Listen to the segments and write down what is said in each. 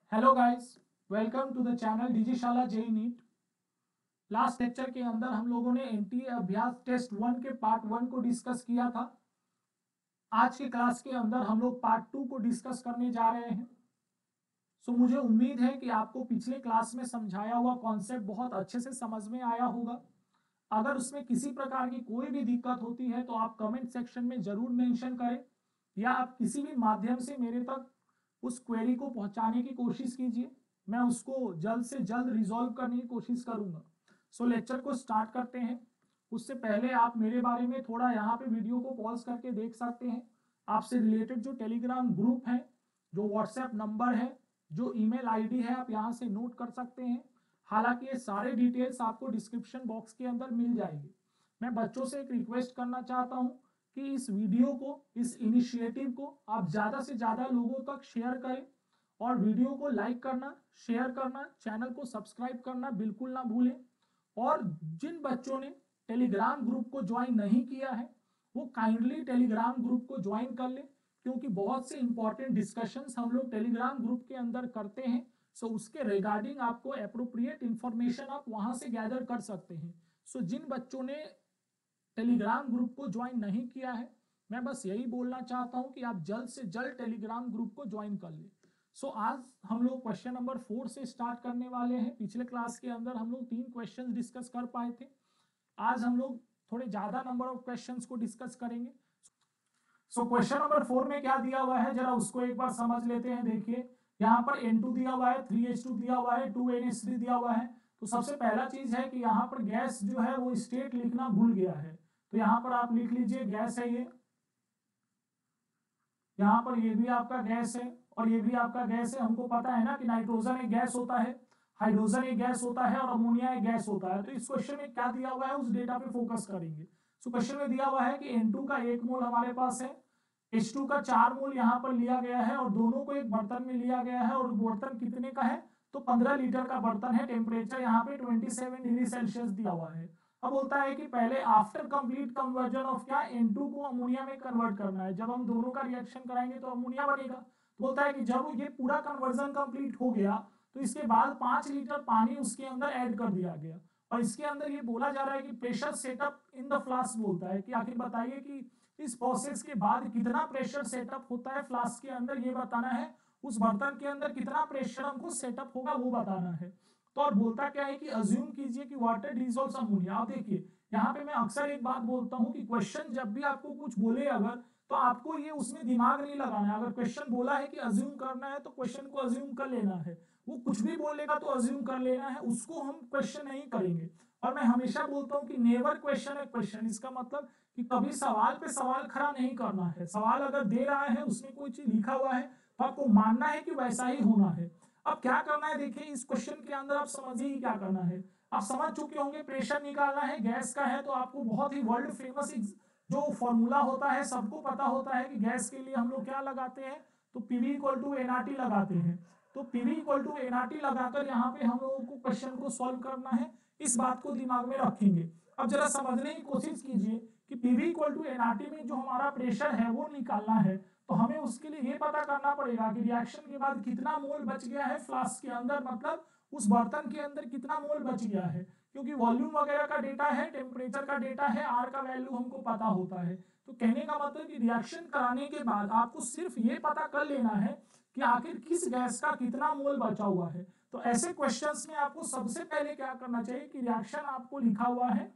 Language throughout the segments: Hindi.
Hello guys, welcome to the channel Digishala JEE NEET. Last lecture के अंदर हम लोगों ने एनटीए अभ्यास टेस्ट 1 के पार्ट 1 को डिस्कस किया था। आज के क्लास के अंदर हम लोग पार्ट 2 को डिस्कस करने जा रहे हैं। मुझे उम्मीद है कि आपको पिछले क्लास में समझाया हुआ कॉन्सेप्ट बहुत अच्छे से समझ में आया होगा। अगर उसमें किसी प्रकार की कोई भी दिक्कत होती है तो आप कमेंट सेक्शन में जरूर मेंशन करें, या आप किसी भी माध्यम से मेरे तक उस क्वेरी को पहुंचाने की कोशिश कीजिए। मैं उसको जल्द से जल्द रिजॉल्व करने की कोशिश करूंगा। लेक्चर को स्टार्ट करते हैं। उससे पहले आप मेरे बारे में थोड़ा यहाँ पे वीडियो को पॉज करके देख सकते हैं। आपसे रिलेटेड जो टेलीग्राम ग्रुप है, जो व्हाट्सएप नंबर है, जो ईमेल आईडी है, आप यहाँ से नोट कर सकते हैं। हालांकि ये सारे डिटेल्स आपको डिस्क्रिप्शन बॉक्स के अंदर मिल जाएंगे। मैं बच्चों से एक रिक्वेस्ट करना चाहता हूँ कि इस वीडियो को, इस इनिशिएटिव को आप ज़्यादा से ज़्यादा लोगों तक शेयर करें, और वीडियो को लाइक करना, शेयर करना, चैनल को सब्सक्राइब करना बिल्कुल ना भूलें। और जिन बच्चों ने टेलीग्राम ग्रुप को ज्वाइन नहीं किया है वो काइंडली टेलीग्राम ग्रुप को ज्वाइन कर ले, क्योंकि बहुत से इंपॉर्टेंट डिस्कशंस हम लोग टेलीग्राम ग्रुप के अंदर करते हैं। उसके रिगार्डिंग आपको अप्रोप्रिएट इंफॉर्मेशन आप वहां से गैदर कर सकते हैं। जिन बच्चों ने टेलीग्राम ग्रुप को ज्वाइन नहीं किया है, मैं बस यही बोलना चाहता हूं कि आप जल्द से जल्द टेलीग्राम ग्रुप को ज्वाइन कर ले। आज हम लोग क्वेश्चन नंबर 4 से स्टार्ट करने वाले हैं। पिछले क्लास के अंदर हम लोग 3 क्वेश्चन डिस्कस कर पाए थे। आज हम लोग थोड़े ज्यादा नंबर ऑफ क्वेश्चंस को डिस्कस करेंगे। क्वेश्चन नंबर 4 में क्या दिया हुआ है जरा उसको एक बार समझ लेते हैं। देखिए, यहाँ पर N2 दिया हुआ है, 3H2 दिया हुआ है, 2NH3 दिया हुआ है। तो सबसे पहला चीज है कि यहाँ पर गैस जो है वो स्टेट लिखना भूल गया है। तो यहाँ पर आप लिख लीजिए गैस है ये, यहाँ पर ये भी आपका गैस है और ये भी आपका गैस है। हमको पता है ना कि नाइट्रोजन एक गैस होता है, हाइड्रोजन एक गैस होता है और अमोनिया एक गैस होता है। तो इस क्वेश्चन में क्या दिया हुआ है उस डेटा पे फोकस करेंगे। क्वेश्चन में दिया हुआ है कि N2 का 1 मोल हमारे पास है, H2 का 4 मोल यहाँ पर लिया गया है और दोनों को एक बर्तन में लिया गया है। और बर्तन कितने का है? तो 15 लीटर का बर्तन है। टेम्परेचर यहाँ पे 27 डिग्री सेल्सियस दिया हुआ है। अब होता है कि पहले आफ्टर कंप्लीट कन्वर्जन ऑफ क्या, N2 को अमोनिया में कन्वर्ट करना है। जब हम दोनों का रिएक्शन कराएंगे तो अमोनिया बनेगा। तो होता है कि जब ये पूरा कन्वर्जन कंप्लीट हो गया तो इसके बाद 5 लीटर पानी उसके अंदर ऐड कर दिया गया। और इसके अंदर ये बोला जा रहा है कि pressure setup in the flask बोलता है कि आखिर बताइए कि इस प्रोसेस के बाद कितना प्रेशर सेटअप होता है फ्लास्क के अंदर, ये बताना है। उस बर्तन के अंदर कितना प्रेशर हमको सेटअप होगा वो बताना है। तो और बोलता क्या है कि अज्यूम कीजिए कि वाटर डिसॉल्व्स अमोनिया। आप देखिए, यहाँ पे मैं अक्सर एक बात बोलता हूँ कि क्वेश्चन जब भी आपको कुछ बोले अगर, तो आपको ये उसमें दिमाग नहीं लगाना है। अगर क्वेश्चन बोला है कि अज्यूम करना है तो क्वेश्चन को अज्यूम कर लेना है। वो कुछ भी बोलेगा तो अज्यूम कर लेना है, उसको हम क्वेश्चन नहीं करेंगे। और मैं हमेशा बोलता हूँ कि नेवर क्वेश्चन है क्वेश्चन। इसका मतलब कि कभी सवाल पे सवाल खड़ा नहीं करना है। सवाल अगर दे रहा है, उसमें कोई चीज लिखा हुआ है, तो आपको मानना है कि वैसा ही होना है। अब क्या करना है, देखिए इस क्वेश्चन के अंदर आप समझिए क्या करना है। आप समझ चुके होंगे प्रेशर निकालना है, गैस का है, तो आपको बहुत ही वर्ल्ड फेमस जो फॉर्मूला होता है सबको पता होता है कि गैस के लिए हम लोग क्या लगाते हैं, तो पीवी इक्वल टू एनआरटी लगाते हैं। तो पीवी इक्वल टू एनआरटी लगाकर यहाँ पे हम लोगों को क्वेश्चन को सॉल्व करना है। इस बात को दिमाग में रखेंगे। अब जरा समझने की कोशिश कीजिए कि पीवी इक्वल टू एनआरटी में जो हमारा प्रेशर है वो निकालना है। तो हमें उसके लिए ये पता करना पड़ेगा कि रिएक्शन के बाद कितना मोल बच गया है फ्लास्क के अंदर, मतलब उस बर्तन के अंदर कितना मोल बच गया है। क्योंकि वॉल्यूम वगैरह का डेटा है, टेम्परेचर का डेटा है, आर का वैल्यू हमको पता होता है। तो कहने का मतलब कि रिएक्शन कराने के बाद आपको सिर्फ ये पता कर लेना है कि आखिर किस गैस का कितना मोल बचा हुआ है। तो ऐसे क्वेश्चंस में आपको सबसे पहले क्या करना चाहिए कि रिएक्शन आपको लिखा हुआ है,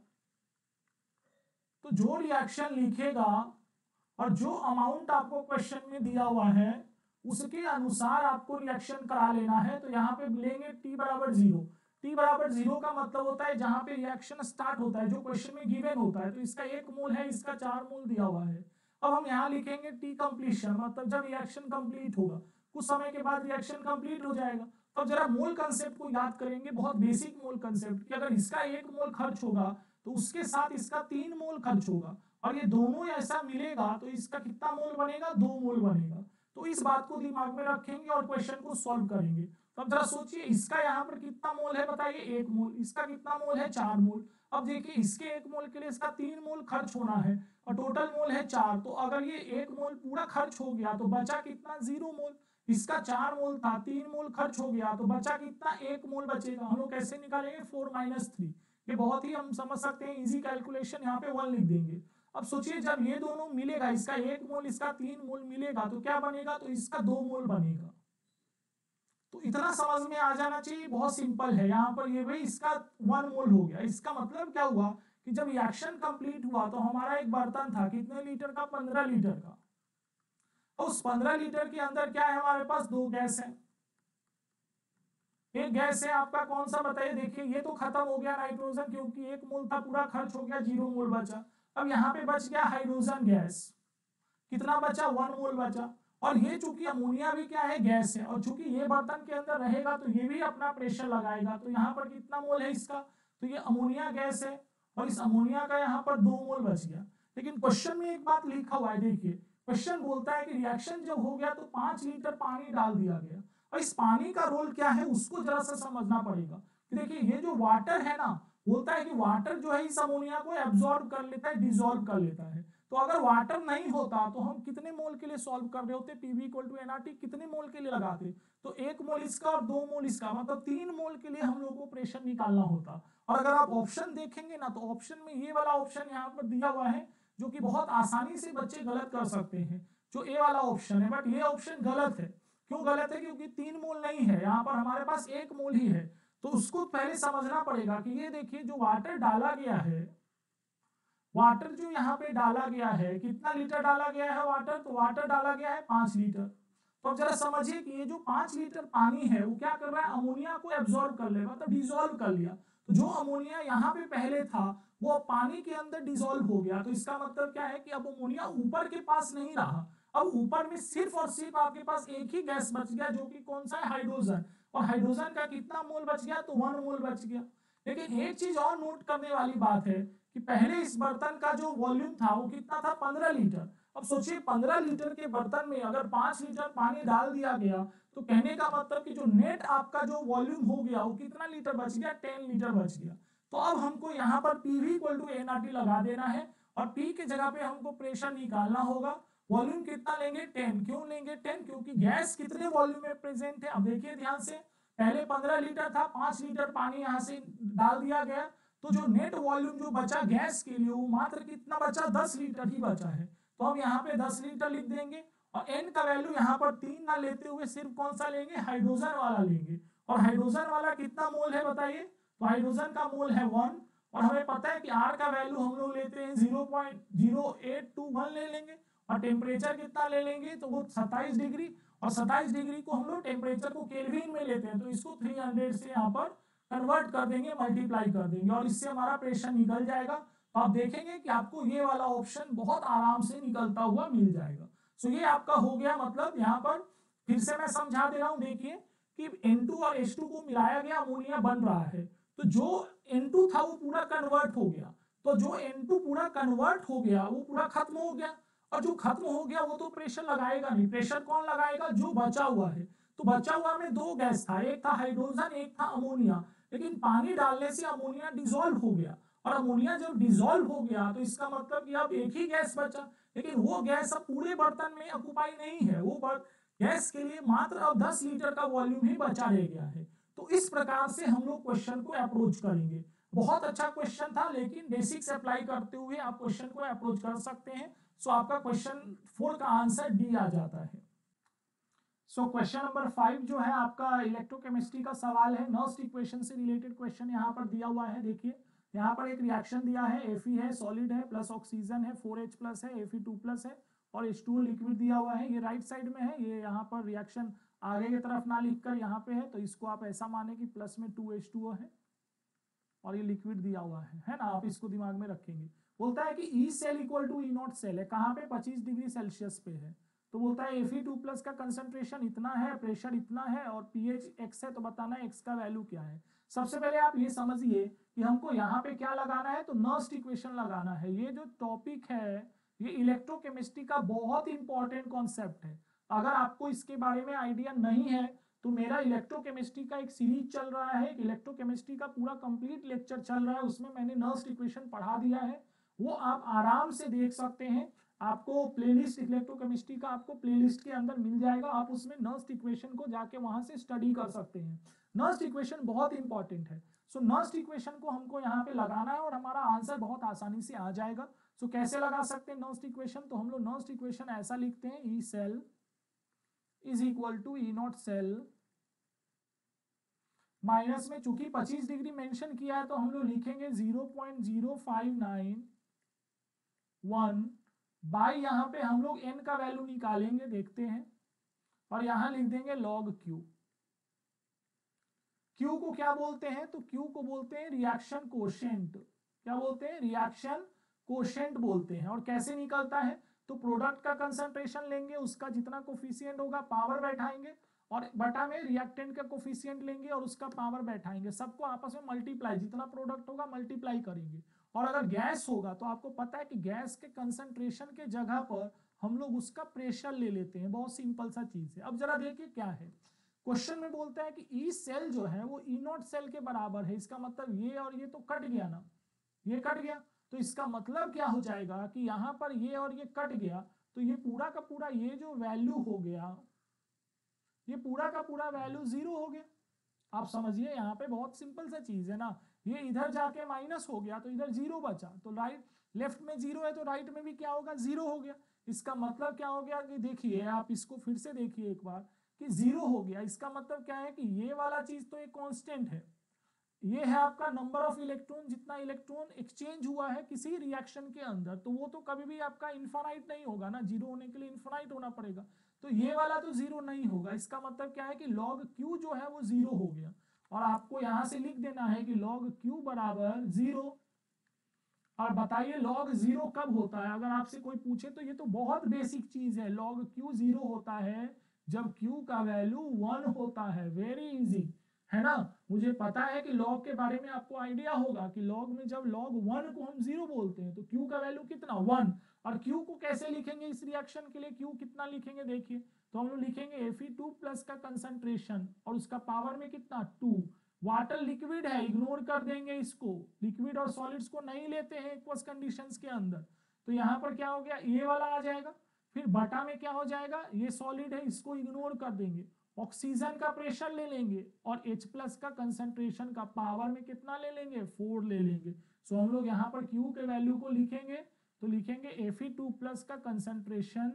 तो जो रिएक्शन लिखेगा और जो अमाउंट आपको क्वेश्चन में दिया हुआ है उसके अनुसार आपको रिएक्शन करा लेना है। तो यहाँ पे लेंगे टी बराबर 0। टी बराबर 0 का मतलब होता है जहां पे रिएक्शन स्टार्ट होता है, जो क्वेश्चन में गिवन होता है। तो इसका 1 मोल है, इसका 4 मोल दिया हुआ है। अब हम यहाँ लिखेंगे टी कंप्लीशन, मतलब जब रिएक्शन कंप्लीट होगा, कुछ समय के बाद रिएक्शन कंप्लीट हो जाएगा। तो जरा मोल कंसेप्ट को याद करेंगे, बहुत बेसिक मोल कंसेप्ट, कि अगर इसका 1 मोल खर्च होगा तो उसके साथ इसका 3 मोल खर्च होगा, और ये दोनों ऐसा मिलेगा तो इसका कितना मोल बनेगा, 2 मोल बनेगा। तो इस बात को दिमाग में रखेंगे और क्वेश्चन को सॉल्व करेंगे। तो अब जरा सोचिए इसका यहाँ पर कितना मोल है, बताइए 1 मोल। इसका कितना मोल है, 4 मोल। अब देखिए इसके 1 मोल के लिए इसका 3 मोल खर्च होना है और टोटल मोल है 4। तो अगर ये 1 मोल पूरा खर्च हो गया तो बचा कितना, 0 मोल। इसका 4 मोल था, 3 मोल खर्च हो गया, तो बचा कितना, 1 मोल बचेगा। हम लोग कैसे निकालेंगे, 4 - 3। ये बहुत ही हम समझ सकते हैं, इजी कैलकुलेशन, यहाँ पे 1 लिख देंगे। अब सोचिए जब ये दोनों मिलेगा, इसका 1 मोल इसका 3 मोल मिलेगा तो क्या बनेगा, तो इसका 2 मोल बनेगा। तो इतना समझ में आ जाना चाहिए, बहुत सिंपल है। यहाँ पर ये भाई इसका 1 मोल हो गया। इसका मतलब क्या हुआ कि जब रिएक्शन कंप्लीट हुआ तो हमारा एक बर्तन था कितने लीटर का, 15 लीटर का। उस 15 लीटर के अंदर क्या है, हमारे पास 2 गैस है। एक गैस है आपका कौन सा बताइए, देखिए ये तो खत्म हो गया नाइट्रोजन, क्योंकि 1 मोल था पूरा खर्च हो गया, 0 मोल बचा। अब यहाँ पे बच गया हाइड्रोजन गैस, कितना बचा, 1 मोल बचा। और ये चूंकि अमोनिया भी क्या है, गैस है, और चूंकि ये बर्तन के अंदर रहेगा तो ये भी अपना प्रेशर लगाएगा, तो यहाँ पर कितना मोल है इसका, तो ये अमोनिया गैस है, और इस अमोनिया का यहाँ पर 2 मोल बच गया। लेकिन क्वेश्चन में एक बात लिखा हुआ है, देखिए क्वेश्चन बोलता है कि रिएक्शन जब हो गया तो 5 लीटर पानी डाल दिया गया, और इस पानी का रोल क्या है उसको जरा सा समझना पड़ेगा। कि देखिए ये जो वाटर है ना, बोलता है कि वाटर जो है इस अमोनिया को एब्जॉर्ब कर लेता है, डिसॉल्व कर लेता है। तो अगर वाटर नहीं होता तो हम कितने मोल के लिए सॉल्व कर रहे होते, पीवी इक्वल टू एनआरटी कितने मोल के लिए लगाते, तो 1 मोल इसका और 2 मोल इसका, मतलब 3 मोल के लिए हम लोग को प्रेशर निकालना होता। और अगर आप ऑप्शन देखेंगे ना, तो ऑप्शन में ये वाला ऑप्शन यहाँ पर दिया हुआ है, जो कि बहुत आसानी से बच्चे गलत कर सकते हैं, जो ए वाला ऑप्शन है। बट ये ऑप्शन गलत है। क्यों गलत है, क्योंकि 3 मोल नहीं है, यहाँ पर हमारे पास 1 मोल ही है। तो उसको पहले समझना पड़ेगा कि ये देखिए जो वाटर डाला गया है, वाटर जो यहाँ पे डाला गया है, कितना लीटर डाला गया है वाटर, तो वाटर डाला गया है 5 लीटर। तो अब जरा समझिए कि ये जो 5 लीटर पानी है वो क्या कर रहा है, अमोनिया को एब्जॉर्ब कर लेगा, मतलब डिसॉल्व कर लिया। तो जो अमोनिया यहाँ पे पहले था वो अब पानी के अंदर डिसॉल्व हो गया। तो इसका मतलब क्या है कि अब अमोनिया ऊपर के पास नहीं रहा, अब ऊपर में सिर्फ और सिर्फ आपके पास एक ही गैस बच गया, जो कि कौन सा है, हाइड्रोजन। और हाइड्रोजन का कितना मोल बच गया, तो 1 मोल बच गया। लेकिन एक चीज और नोट करने वाली बात है कि पहले इस बर्तन का जो वॉल्यूम था वो कितना था, 15 लीटर। अब सोचिए 15 लीटर के बर्तन में अगर 5 लीटर पानी डाल दिया गया, तो कहने का मतलब कि जो नेट आपका जो वॉल्यूम हो गया वो कितना लीटर बच गया, 10 लीटर बच गया। तो अब हमको यहाँ पर पीवी इक्वल टू एनआरटी लगा देना है, और पी के जगह पे हमको प्रेशर निकालना होगा। वॉल्यूम कितना लेंगे, 10। क्यों लेंगे 10, क्योंकि गैस कितने वॉल्यूम में प्रेजेंट है, अब देखिए ध्यान से, पहले 15 लीटर था, 5 लीटर पानी यहाँ से डाल दिया गया, तो जो नेट वॉल्यूम जो बचा गैस के लिए वो मात्र कितना बचा, 10 लीटर ही बचा है। तो हम यहाँ पे 10 लीटर लिख देंगे, और एन का वैल्यू यहाँ पर 3 ना लेते हुए सिर्फ कौन सा लेंगे, हाइड्रोजन वाला लेंगे। और हाइड्रोजन वाला कितना मोल है बताइए, तो हाइड्रोजन का मोल है 1, और हमें पता है कि आर का वैल्यू हम लोग लेते हैं 0.0821 ले लेंगे, और टेम्परेचर कितना ले लेंगे, तो वो 27 डिग्री, और 27 डिग्री को हम लोग टेम्परेचर को केल्विन में लेते हैं, तो इसको 300 से यहाँ पर कन्वर्ट कर देंगे, मल्टीप्लाई कर देंगे, और इससे हमारा प्रेशर निकल जाएगा। तो आप देखेंगे कि आपको ये वाला ऑप्शन बहुत आराम से निकलता हुआ मिल जाएगा। सो ये आपका हो गया, मतलब यहाँ पर फिर से मैं समझा दे रहा हूँ, देखिए कि N2 और H2 को मिलाया गया, अमोनिया बन रहा है, तो जो N2 था वो पूरा कन्वर्ट हो गया, तो जो N2 पूरा कन्वर्ट हो गया वो पूरा खत्म हो गया, और जो खत्म हो गया वो तो प्रेशर लगाएगा नहीं। प्रेशर कौन लगाएगा, जो बचा हुआ है। तो बचा हुआ में 2 गैस था, एक था हाइड्रोजन, एक था अमोनिया। लेकिन पानी डालने से अमोनिया डिसॉल्व हो गया, और अमोनिया जब डिसॉल्व हो गया तो इसका मतलब कि अब एक ही गैस बचा। लेकिन वो गैस अब पूरे बर्तन में ऑक्युपाई नहीं है, वो गैस के लिए मात्र अब 10 लीटर का वॉल्यूम ही बचा रह गया है। तो इस प्रकार से हम लोग क्वेश्चन को अप्रोच करेंगे। बहुत अच्छा क्वेश्चन था, लेकिन बेसिक्स अप्लाई करते हुए आप क्वेश्चन को अप्रोच कर सकते हैं। सो आपका क्वेश्चन 4 का आंसर डी आ जाता है। सो क्वेश्चन नंबर 5 जो है आपका इलेक्ट्रोकेमिस्ट्री का सवाल है, नर्स्ट इक्वेशन से रिलेटेड क्वेश्चन यहाँ पर दिया हुआ है। देखिए यहाँ पर एक रिएक्शन दिया है, Fe है, सॉलिड है, प्लस ऑक्सीजन है, 4H प्लस है, Fe2 प्लस है, और H2O लिक्विड दिया हुआ है। ये राइट साइड में है, ये यहाँ पर रिएक्शन आगे की तरफ ना लिखकर यहाँ पे है, तो इसको आप ऐसा माने कि प्लस में 2H2O है, और ये लिक्विड दिया हुआ है ना, आप इसको दिमाग में रखेंगे। बोलता है कि E cell equal to E naught cell है, कहाँ पे, 25 डिग्री सेल्सियस पे है। तो बोलता है Fe2 प्लस का कंसंट्रेशन इतना है, प्रेशर इतना है, और pH x है, तो बताना है x का वैल्यू क्या है। सबसे पहले आप ये समझिए कि हमको यहाँ पे क्या लगाना है, तो नर्स्ट इक्वेशन लगाना है। ये जो टॉपिक है ये इलेक्ट्रोकेमिस्ट्री का बहुत इंपॉर्टेंट कॉन्सेप्ट है। अगर आपको इसके बारे में आइडिया नहीं है तो मेरा इलेक्ट्रोकेमिस्ट्री का एक सीरीज चल रहा है, इलेक्ट्रोकेमिस्ट्री का पूरा कंप्लीट लेक्चर चल रहा है, उसमें मैंने नर्स्ट इक्वेशन पढ़ा दिया है, वो आप आराम से देख सकते हैं। आपको प्लेलिस्ट इलेक्ट्रोकेमिस्ट्री का आपको प्लेलिस्ट के अंदर मिल जाएगा, आप उसमें नर्स्ट इक्वेशन को जाके वहां से स्टडी कर सकते हैं। नर्स्ट इक्वेशन बहुत इंपॉर्टेंट है। सो नर्स्ट इक्वेशन को हमको यहाँ पे लगाना है और हमारा आंसर बहुत आसानी से आ जाएगा। सो कैसे लगा सकते हैं नर्स्ट इक्वेशन? तो हम लोग नर्स्ट इक्वेशन ऐसा लिखते हैं, E cell is equal to E naught cell minus में, चूंकि 25 डिग्री मेंशन किया है तो हम लोग लिखेंगे 0.0591 बाई, यहाँ पे हम लोग n का वैल्यू निकालेंगे, देखते हैं, और यहाँ लिख देंगे log q। q को क्या बोलते हैं? तो q को बोलते हैं रिएक्शन कोशेंट। क्या बोलते हैं? रिएक्शन कोशेंट बोलते हैं। और कैसे निकलता है? तो प्रोडक्ट का कंसंट्रेशन लेंगे, उसका जितना कोफिशिएंट होगा पावर बैठाएंगे, और बटा में रिएक्टेंट का कोफिशिएंट लेंगे और उसका पावर बैठाएंगे, सबको आपस में मल्टीप्लाई, जितना प्रोडक्ट होगा मल्टीप्लाई करेंगे। और अगर गैस होगा तो आपको पता है कि गैस के कंसंट्रेशन के जगह पर हम लोग उसका प्रेशर ले लेते हैं। बहुत सिंपल सा चीज है। अब जरा देखिए क्या है क्वेश्चन में, बोलता है कि ई सेल जो है वो ई नॉट सेल के बराबर है। इसका मतलब ये और ये तो कट गया ना, ये कट गया, तो इसका मतलब क्या हो जाएगा कि यहाँ पर ये और ये कट गया, तो ये पूरा का पूरा ये जो वैल्यू हो गया, ये पूरा का पूरा वैल्यू 0 हो गया। आप समझिए, यहाँ पे बहुत सिंपल सा चीज है ना, ये इधर जाके माइनस हो गया तो इधर 0 बचा, तो राइट लेफ्ट में 0 है तो राइट में भी क्या होगा? 0 हो गया। इसका मतलब क्या हो गया कि देखिए, आप इसको फिर से देखिए एक बार कि 0 हो गया। इसका मतलब क्या है कि ये वाला चीज तो एक कांस्टेंट है, ये है आपका नंबर ऑफ इलेक्ट्रॉन, जितना इलेक्ट्रॉन एक्सचेंज हुआ है किसी रिएक्शन के अंदर, तो वो तो कभी भी आपका इनफाइनाइट नहीं होगा ना, 0 होने के लिए इनफाइनाइट होना पड़ेगा, तो ये वाला तो 0 नहीं होगा। इसका मतलब क्या है कि log q जो है वो 0 हो गया, और आपको यहां से लिख देना है कि log q बराबर 0। और बताइए log 0 कब होता है? अगर आपसे कोई पूछे तो ये तो बहुत बेसिक चीज है, log q 0 होता है जब q का वैल्यू 1 होता है। वेरी इजी है ना। मुझे पता है कि log के बारे में आपको आइडिया होगा कि log में जब log 1 को हम 0 बोलते हैं तो q का वैल्यू कितना? 1। और q को कैसे लिखेंगे इस रिएक्शन के लिए? q कितना लिखेंगे देखिए, तो हम लोग लिखेंगे Fe2 प्लस का कंसंट्रेशन और उसका पावर में कितना? 2। वाटर लिक्विड है, इग्नोर कर देंगे इसको, लिक्विड और सॉलिड्स को नहीं लेते हैं एक्वस कंडीशंस के अंदर, तो यहाँ पर क्या हो गया? ये वाला आ जाएगा। फिर बटा में क्या हो जाएगा? ये सॉलिड है, इसको इग्नोर कर देंगे, ऑक्सीजन का प्रेशर ले लेंगे, और H प्लस का कंसंट्रेशन का पावर में कितना ले लेंगे? 4 ले लेंगे। सो हम लोग यहाँ पर Q के वैल्यू को लिखेंगे, तो लिखेंगे Fe2 प्लस का कंसंट्रेशन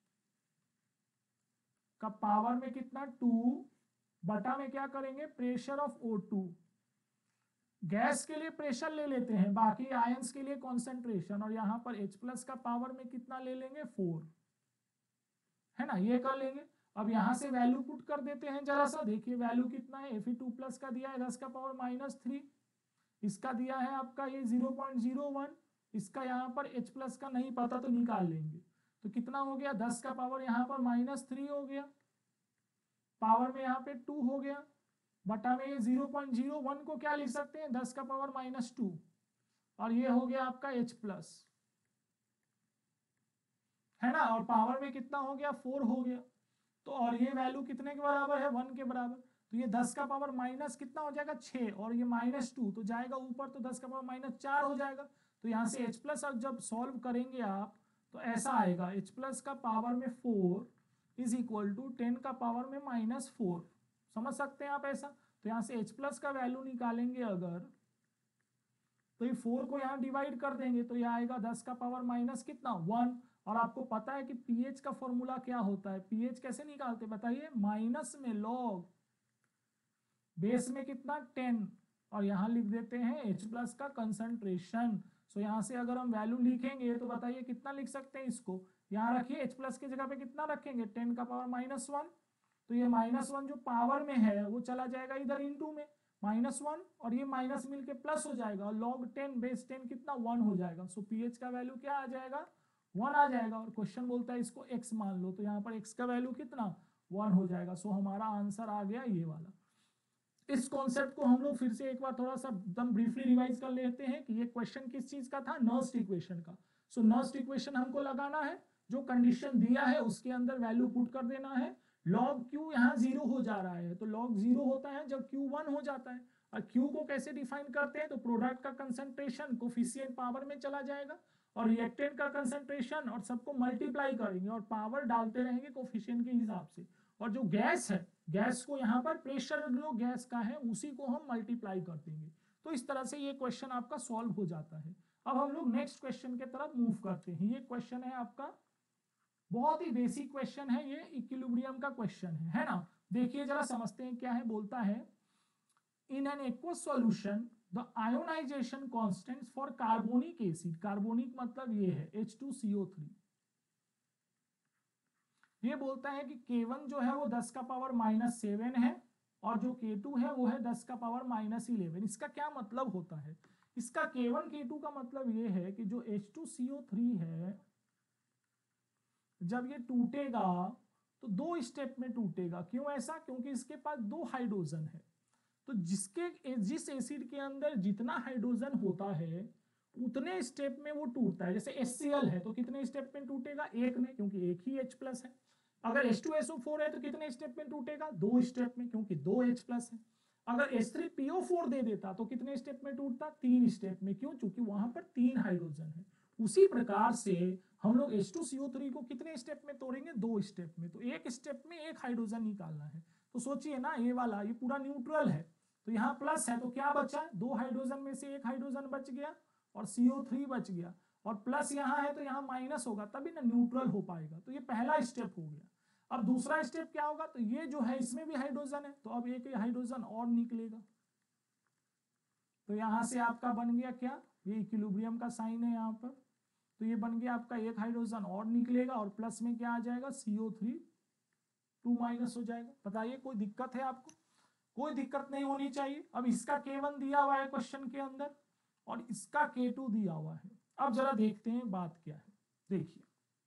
का पावर में कितना? 2, बटा में क्या करेंगे? Pressure of O2। गैस के लिए प्रेशर ले लेते हैं, बाकी आयंस के लिए कॉन्सेंट्रेशन, और यहाँ पर H प्लस का पावर में कितना ले लेंगे? 4, है ना, ये कर लेंगे। अब यहाँ से वैल्यू पुट कर देते हैं, जरा सा देखिए वैल्यू कितना है। Fe2 प्लस का दिया है 10 का पावर -3, इसका दिया है आपका ये 0.01, इसका यहाँ पर H प्लस का नहीं पता तो निकाल लेंगे, तो कितना हो गया? 10 का पावर यहाँ पर -3 हो गया, पावर में यहाँ पे 2 हो गया, बटा में ये 0.01 को क्या लिख सकते हैं? 10 का पावर -2, और ये हो गया आपका H प्लस, है ना, और पावर में कितना हो गया? 4 हो गया। तो और ये वैल्यू कितने के बराबर है? 1 के बराबर, तो ये 10 का पावर माइनस कितना हो जाएगा? 6, और ये -2 तो जाएगा ऊपर, तो 10 का पावर -4 हो जाएगा। तो यहाँ से H प्लस अब जब सॉल्व करेंगे आप तो ऐसा आएगा, H प्लस का पावर में 4 इज इक्वल टू 10 का पावर में -4। समझ सकते हैं आप ऐसा? तो यहाँ से H प्लस का वैल्यू निकालेंगे अगर, तो ये 4 को यहाँ डिवाइड कर देंगे तो ये आएगा 10 का पावर माइनस कितना? 1। और आपको पता है कि पीएच का फॉर्मूला क्या होता है? पीएच कैसे निकालते बताइए? माइनस में लॉग बेस में कितना? 10, और यहाँ लिख देते हैं H प्लस का कंसंट्रेशन। सो यहाँ से अगर हम वैल्यू लिखेंगे तो बताइए कितना लिख सकते हैं इसको? यहाँ रखिए, H प्लस की जगह पे कितना रखेंगे? 10 का पावर -1, तो ये -1 जो पावर में है वो चला जाएगा इधर इनटू में, -1 और ये माइनस मिलके प्लस हो जाएगा, और log 10 बेस 10 कितना? 1 हो जाएगा। सो पीएच का वैल्यू क्या आ जाएगा? 1 आ जाएगा। और क्वेश्चन बोलता है इसको x मान लो, तो यहाँ पर x का वैल्यू कितना? 1 हो जाएगा। सो हमारा आंसर आ गया ये वाला। इस कॉन्सेप्ट को हम लोग फिर से एक बार थोड़ा सा एकदम ब्रीफली रिवाइज कर लेते हैं कि ये क्वेश्चन किस चीज का था? नर्स्ट इक्वेशन का। सो नर्स्ट इक्वेशन हमको लगाना है, जो कंडीशन दिया है उसके अंदर वैल्यू पुट कर देना है। log q यहाँ 0 हो जा रहा है, तो log 0 होता है जब q 1 हो जाता है। और q को कैसे डिफाइन करते हैं? तो प्रोडक्ट का कंसंट्रेशन कोफिशिएंट पावर में चला जाएगा, और रिएक्टेंट का कंसंट्रेशन और सबको मल्टीप्लाई करेंगे और पावर डालते रहेंगे कोफिशिएंट के हिसाब से, और जो गैस है गैस को यहाँ पर प्रेशर जो गैस का है उसी को हम मल्टीप्लाई कर देंगे। तो इस तरह से ये क्वेश्चन आपका सॉल्व हो जाता है। अब हम लोग नेक्स्ट क्वेश्चन के तरफ मूव करते हैं। ये क्वेश्चन है आपका बहुत ही बेसिक क्वेश्चन है, ये इक्विलिब्रियम का क्वेश्चन है ना। देखिए जरा समझते हैं क्या है। बोलता है in an aqueous solution the ionisation constants for carbonic acid, carbonic मतलब ये है H2CO3। ये बोलता है कि K1 जो है वो 10 का पावर -7 है और जो K2 है वो है 10 का पावर -11। इसका क्या मतलब होता है? इसका K1 K2 का मतलब ये है कि जो H2CO3 है जब ये टूटेगा तो दो स्टेप में टूटेगा। क्यों ऐसा? क्योंकि इसके पास दो हाइड्रोजन है। तो जिस एसिड के अंदर जितना हाइड्रोजन होता है उतने स्टेप में वो टूटता है। जैसे HCl है तो कितने स्टेप में टूटेगा? एक में, क्योंकि एक ही H+ है। अगर H2SO4 है तो कितने स्टेप में टूटेगा? दो स्टेप में, क्योंकि दो H+ है। अगर H3PO4 दे देता तो कितने स्टेप में टूटता? 3 स्टेप में। क्यों? क्योंकि वहां पर 3 हाइड्रोजन है। उसी प्रकार से हम लोग H2CO3 को कितने स्टेप में तोड़ेंगे? 2 स्टेप में। तो एक स्टेप में एक हाइड्रोजन निकालना है। तो सोचिए ना, ये वाला ये पूरा न्यूट्रल है तो यहाँ प्लस है तो क्या बचा? 2 हाइड्रोजन में से एक हाइड्रोजन बच गया और CO3 बच गया, और प्लस यहाँ है तो यहाँ माइनस होगा, तभी ना न्यूट्रल हो पाएगा। तो ये पहला स्टेप हो गया। अब दूसरा स्टेप क्या होगा? तो ये जो है इसमें भी हाइड्रोजन है तो अब एक हाइड्रोजन और निकलेगा। तो यहां से आपका बन गया क्या? ये इक्विलिब्रियम का साइन है यहाँ पर। तो ये बन गया आपका एक हाइड्रोजन और निकलेगा और प्लस में क्या आ जाएगा? CO3 2- हो जाएगा। बताइए कोई दिक्कत है आपको? कोई दिक्कत नहीं होनी चाहिए। अब इसका K1 दिया हुआ है क्वेश्चन के अंदर और इसका K2 दिया हुआ है। अब जरा देखते हैं बात क्या है। देखिए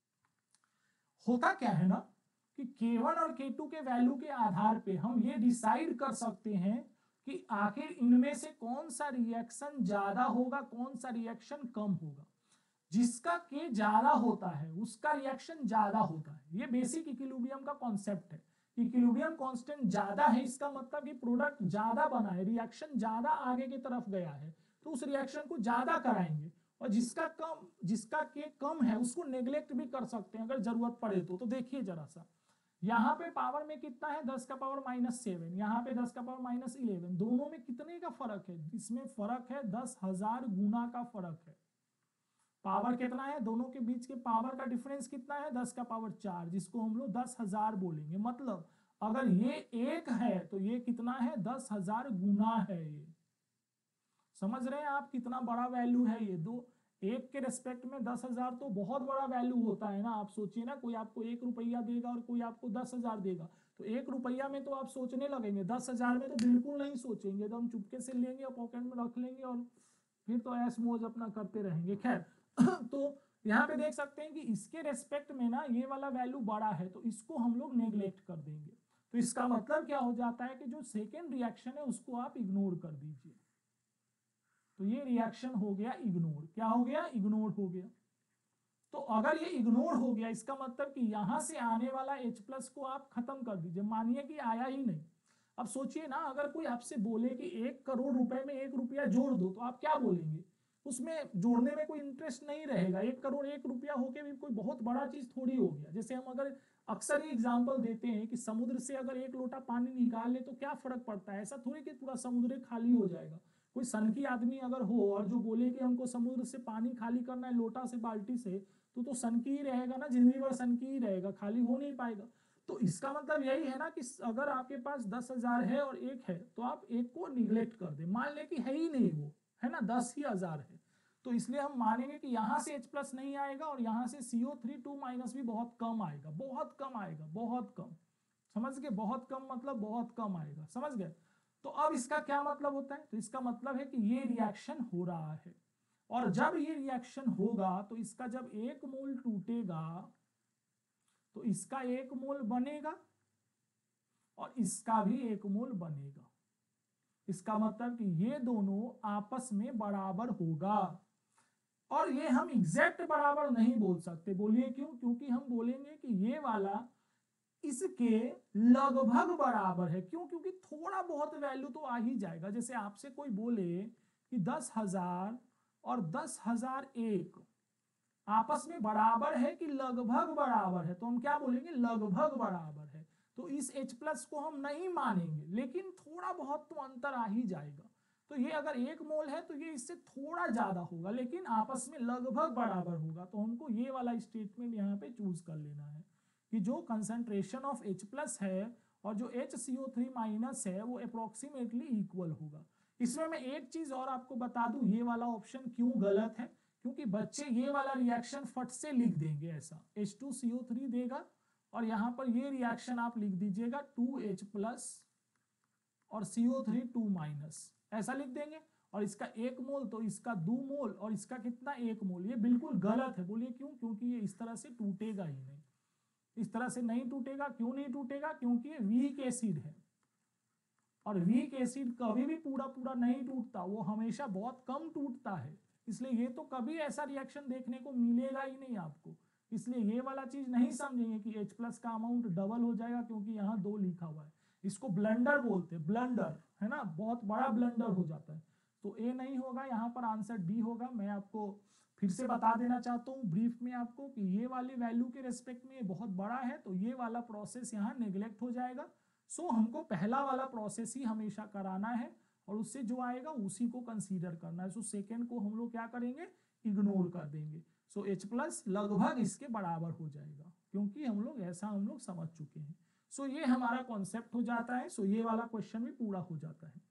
होता क्या है ना कि K1 और K2 के वैल्यू के आधार पे हम ये डिसाइड कर सकते हैं कि आखिर इनमें से कौन सा रिएक्शन ज्यादा होगा, कौन सा रिएक्शन कम होगा। जिसका K ज्यादा होता है उसका रिएक्शन ज्यादा होता है। ये बेसिक इक्विलिब्रियम का कॉन्सेप्ट है। इक्विलिब्रियम कांस्टेंट ज्यादा है इसका मतलब कि प्रोडक्ट ज्यादा बना है, रिएक्शन ज्यादा आगे की तरफ गया है तो उस रिएक्शन को ज्यादा कराएंगे, और जिसका K कम है उसको नेग्लेक्ट भी कर सकते हैं अगर जरूरत पड़े तो। देखिए जरा सा, यहाँ पे पावर में कितना है? 10 का पावर -7, यहाँ पे 10 का पावर -11। दोनों में कितने का फर्क है? इसमें फर्क है 10,000 गुना का फर्क है। पावर कितना है? दोनों के बीच के पावर का डिफरेंस कितना है? 10 का पावर 4, जिसको हम लोग 10,000 बोलेंगे। मतलब अगर ये एक है तो ये कितना है? 10,000 गुना है। ये समझ रहे हैं आप कितना बड़ा वैल्यू है ये? दो एक के रेस्पेक्ट में 10,000 तो बहुत बड़ा वैल्यू होता है ना। आप सोचिए ना, कोई आपको 1 रुपया देगा और कोई आपको 10,000 देगा तो 1 रुपया में तो आप सोचने लगेंगे, 10,000 में तो बिल्कुल नहीं सोचेंगे। तो हम चुपके से लेंगे और पॉकेट में रख लेंगे और फिर तो ऐश मौज अपना करते रहेंगे। खैर तो यहाँ पे देख सकते हैं कि इसके रेस्पेक्ट में ना ये वाला वैल्यू बड़ा है तो इसको हम लोग नेग्लेक्ट कर देंगे। तो इसका मतलब क्या हो जाता है कि जो सेकेंड रिएक्शन है उसको आप इग्नोर कर दीजिए। तो ये रिएक्शन हो गया इग्नोर। क्या हो गया? इग्नोर हो गया। तो अगर ये इग्नोर हो गया इसका मतलब कि यहां से आने वाला H+ को आप खत्म कर दीजिए। मानिए कि आया ही नहीं। अब सोचिए ना, अगर कोई आपसे बोले कि 1 करोड़ रुपए में 1 रुपया जोड़ दो तो आप क्या बोलेंगे? उसमें जोड़ने में कोई इंटरेस्ट नहीं रहेगा। 1 करोड़ 1 रुपया होके भी कोई बहुत बड़ा चीज थोड़ी हो गया। जैसे हम अगर अक्सर ही एग्जाम्पल देते हैं कि समुद्र से अगर 1 लोटा पानी निकाल ले तो क्या फर्क पड़ता है। ऐसा थोड़ी कि पूरा समुद्र खाली हो जाएगा। कोई सनकी आदमी अगर हो और जो बोले कि हमको समुद्र से पानी खाली करना है लोटा से बाल्टी से, तो सनकी ही रहेगा ना, जिंदगी भर सनकी ही रहेगा, खाली हो नहीं पाएगा। तो इसका मतलब यही है ना कि अगर आपके पास 10,000 है और एक है तो आप एक को निग्लेक्ट कर दे। मान ले कि है ही नहीं वो, है ना, 10,000 है तो इसलिए हम मानेंगे कि यहाँ से H+ नहीं आएगा और यहाँ से CO3 2- भी बहुत कम आएगा। बहुत कम आएगा, बहुत कम। समझ गए? बहुत कम मतलब बहुत कम आएगा। समझ गए? तो अब इसका क्या मतलब होता है? तो इसका मतलब है कि ये रिएक्शन हो रहा है, और जब ये रिएक्शन होगा तो इसका जब 1 मोल टूटेगा तो इसका 1 मोल बनेगा और इसका भी 1 मोल बनेगा। इसका मतलब कि ये दोनों आपस में बराबर होगा। और ये हम एग्जैक्ट बराबर नहीं बोल सकते। बोलिए क्यों? क्योंकि हम बोलेंगे कि ये वाला इसके लगभग बराबर है। क्यों? क्योंकि थोड़ा बहुत वैल्यू तो आ ही जाएगा। जैसे आपसे कोई बोले कि 10,000 और 10,001 आपस में बराबर है कि लगभग बराबर है, तो हम क्या बोलेंगे, लगभग बराबर है। तो इस H+ को हम नहीं मानेंगे, लेकिन थोड़ा बहुत तो अंतर आ ही जाएगा। तो ये अगर 1 मोल है तो ये इससे थोड़ा ज्यादा होगा, लेकिन आपस में लगभग बराबर होगा। तो हमको ये वाला स्टेटमेंट यहाँ पे चूज कर लेना है कि जो कंसंट्रेशन ऑफ H+ है और जो HCO3- है वो अप्रोक्सीमेटली इक्वल होगा। इसमें मैं एक चीज और आपको बता दूं, ये वाला ऑप्शन क्यों गलत है, क्योंकि बच्चे ये वाला रिएक्शन फट से लिख देंगे, ऐसा H2CO3 देगा और यहाँ पर ये रिएक्शन आप लिख दीजिएगा 2H+ और CO3 2- ऐसा लिख देंगे, और इसका 1 मोल तो इसका 2 मोल और इसका कितना 1 मोल। ये बिल्कुल गलत है। बोलिए क्यों? क्योंकि ये इस तरह से टूटेगा ही नहीं, इस तरह से नहीं टूटेगा। क्यों नहीं टूटेगा? क्योंकि ये वीक एसिड है, और वीक एसिड कभी भी पूरा पूरा नहीं टूटता, वो हमेशा बहुत कम टूटता है। इसलिए ये तो कभी ऐसा रिएक्शन देखने को मिलेगा ही नहीं आपको। इसलिए ये वाला चीज नहीं समझेंगे कि H+ का अमाउंट डबल हो जाएगा, क्योंकि यहाँ 2 लिखा हुआ है। इसको ब्लंडर बोलते हैं, ब्लंडर, है ना, बहुत बड़ा ब्लंडर हो जाता है। तो ए नहीं होगा, यहाँ पर आंसर डी होगा। मैं आपको फिर से बता देना चाहता हूँ ब्रीफ में आपको कि ये वाले वैल्यू के रेस्पेक्ट में ये बहुत बड़ा है, तो ये वाला प्रोसेस यहाँ नेग्लेक्ट हो जाएगा। सो हमको पहला वाला प्रोसेस ही हमेशा कराना है, और उससे जो आएगा उसी को कंसीडर करना है। सो सेकेंड को हम लोग क्या करेंगे, इग्नोर कर देंगे। सो H+ लगभग इसके बराबर हो जाएगा, क्योंकि हम लोग समझ चुके हैं। सो ये हमारा कॉन्सेप्ट हो जाता है। सो ये वाला क्वेश्चन भी पूरा हो जाता है।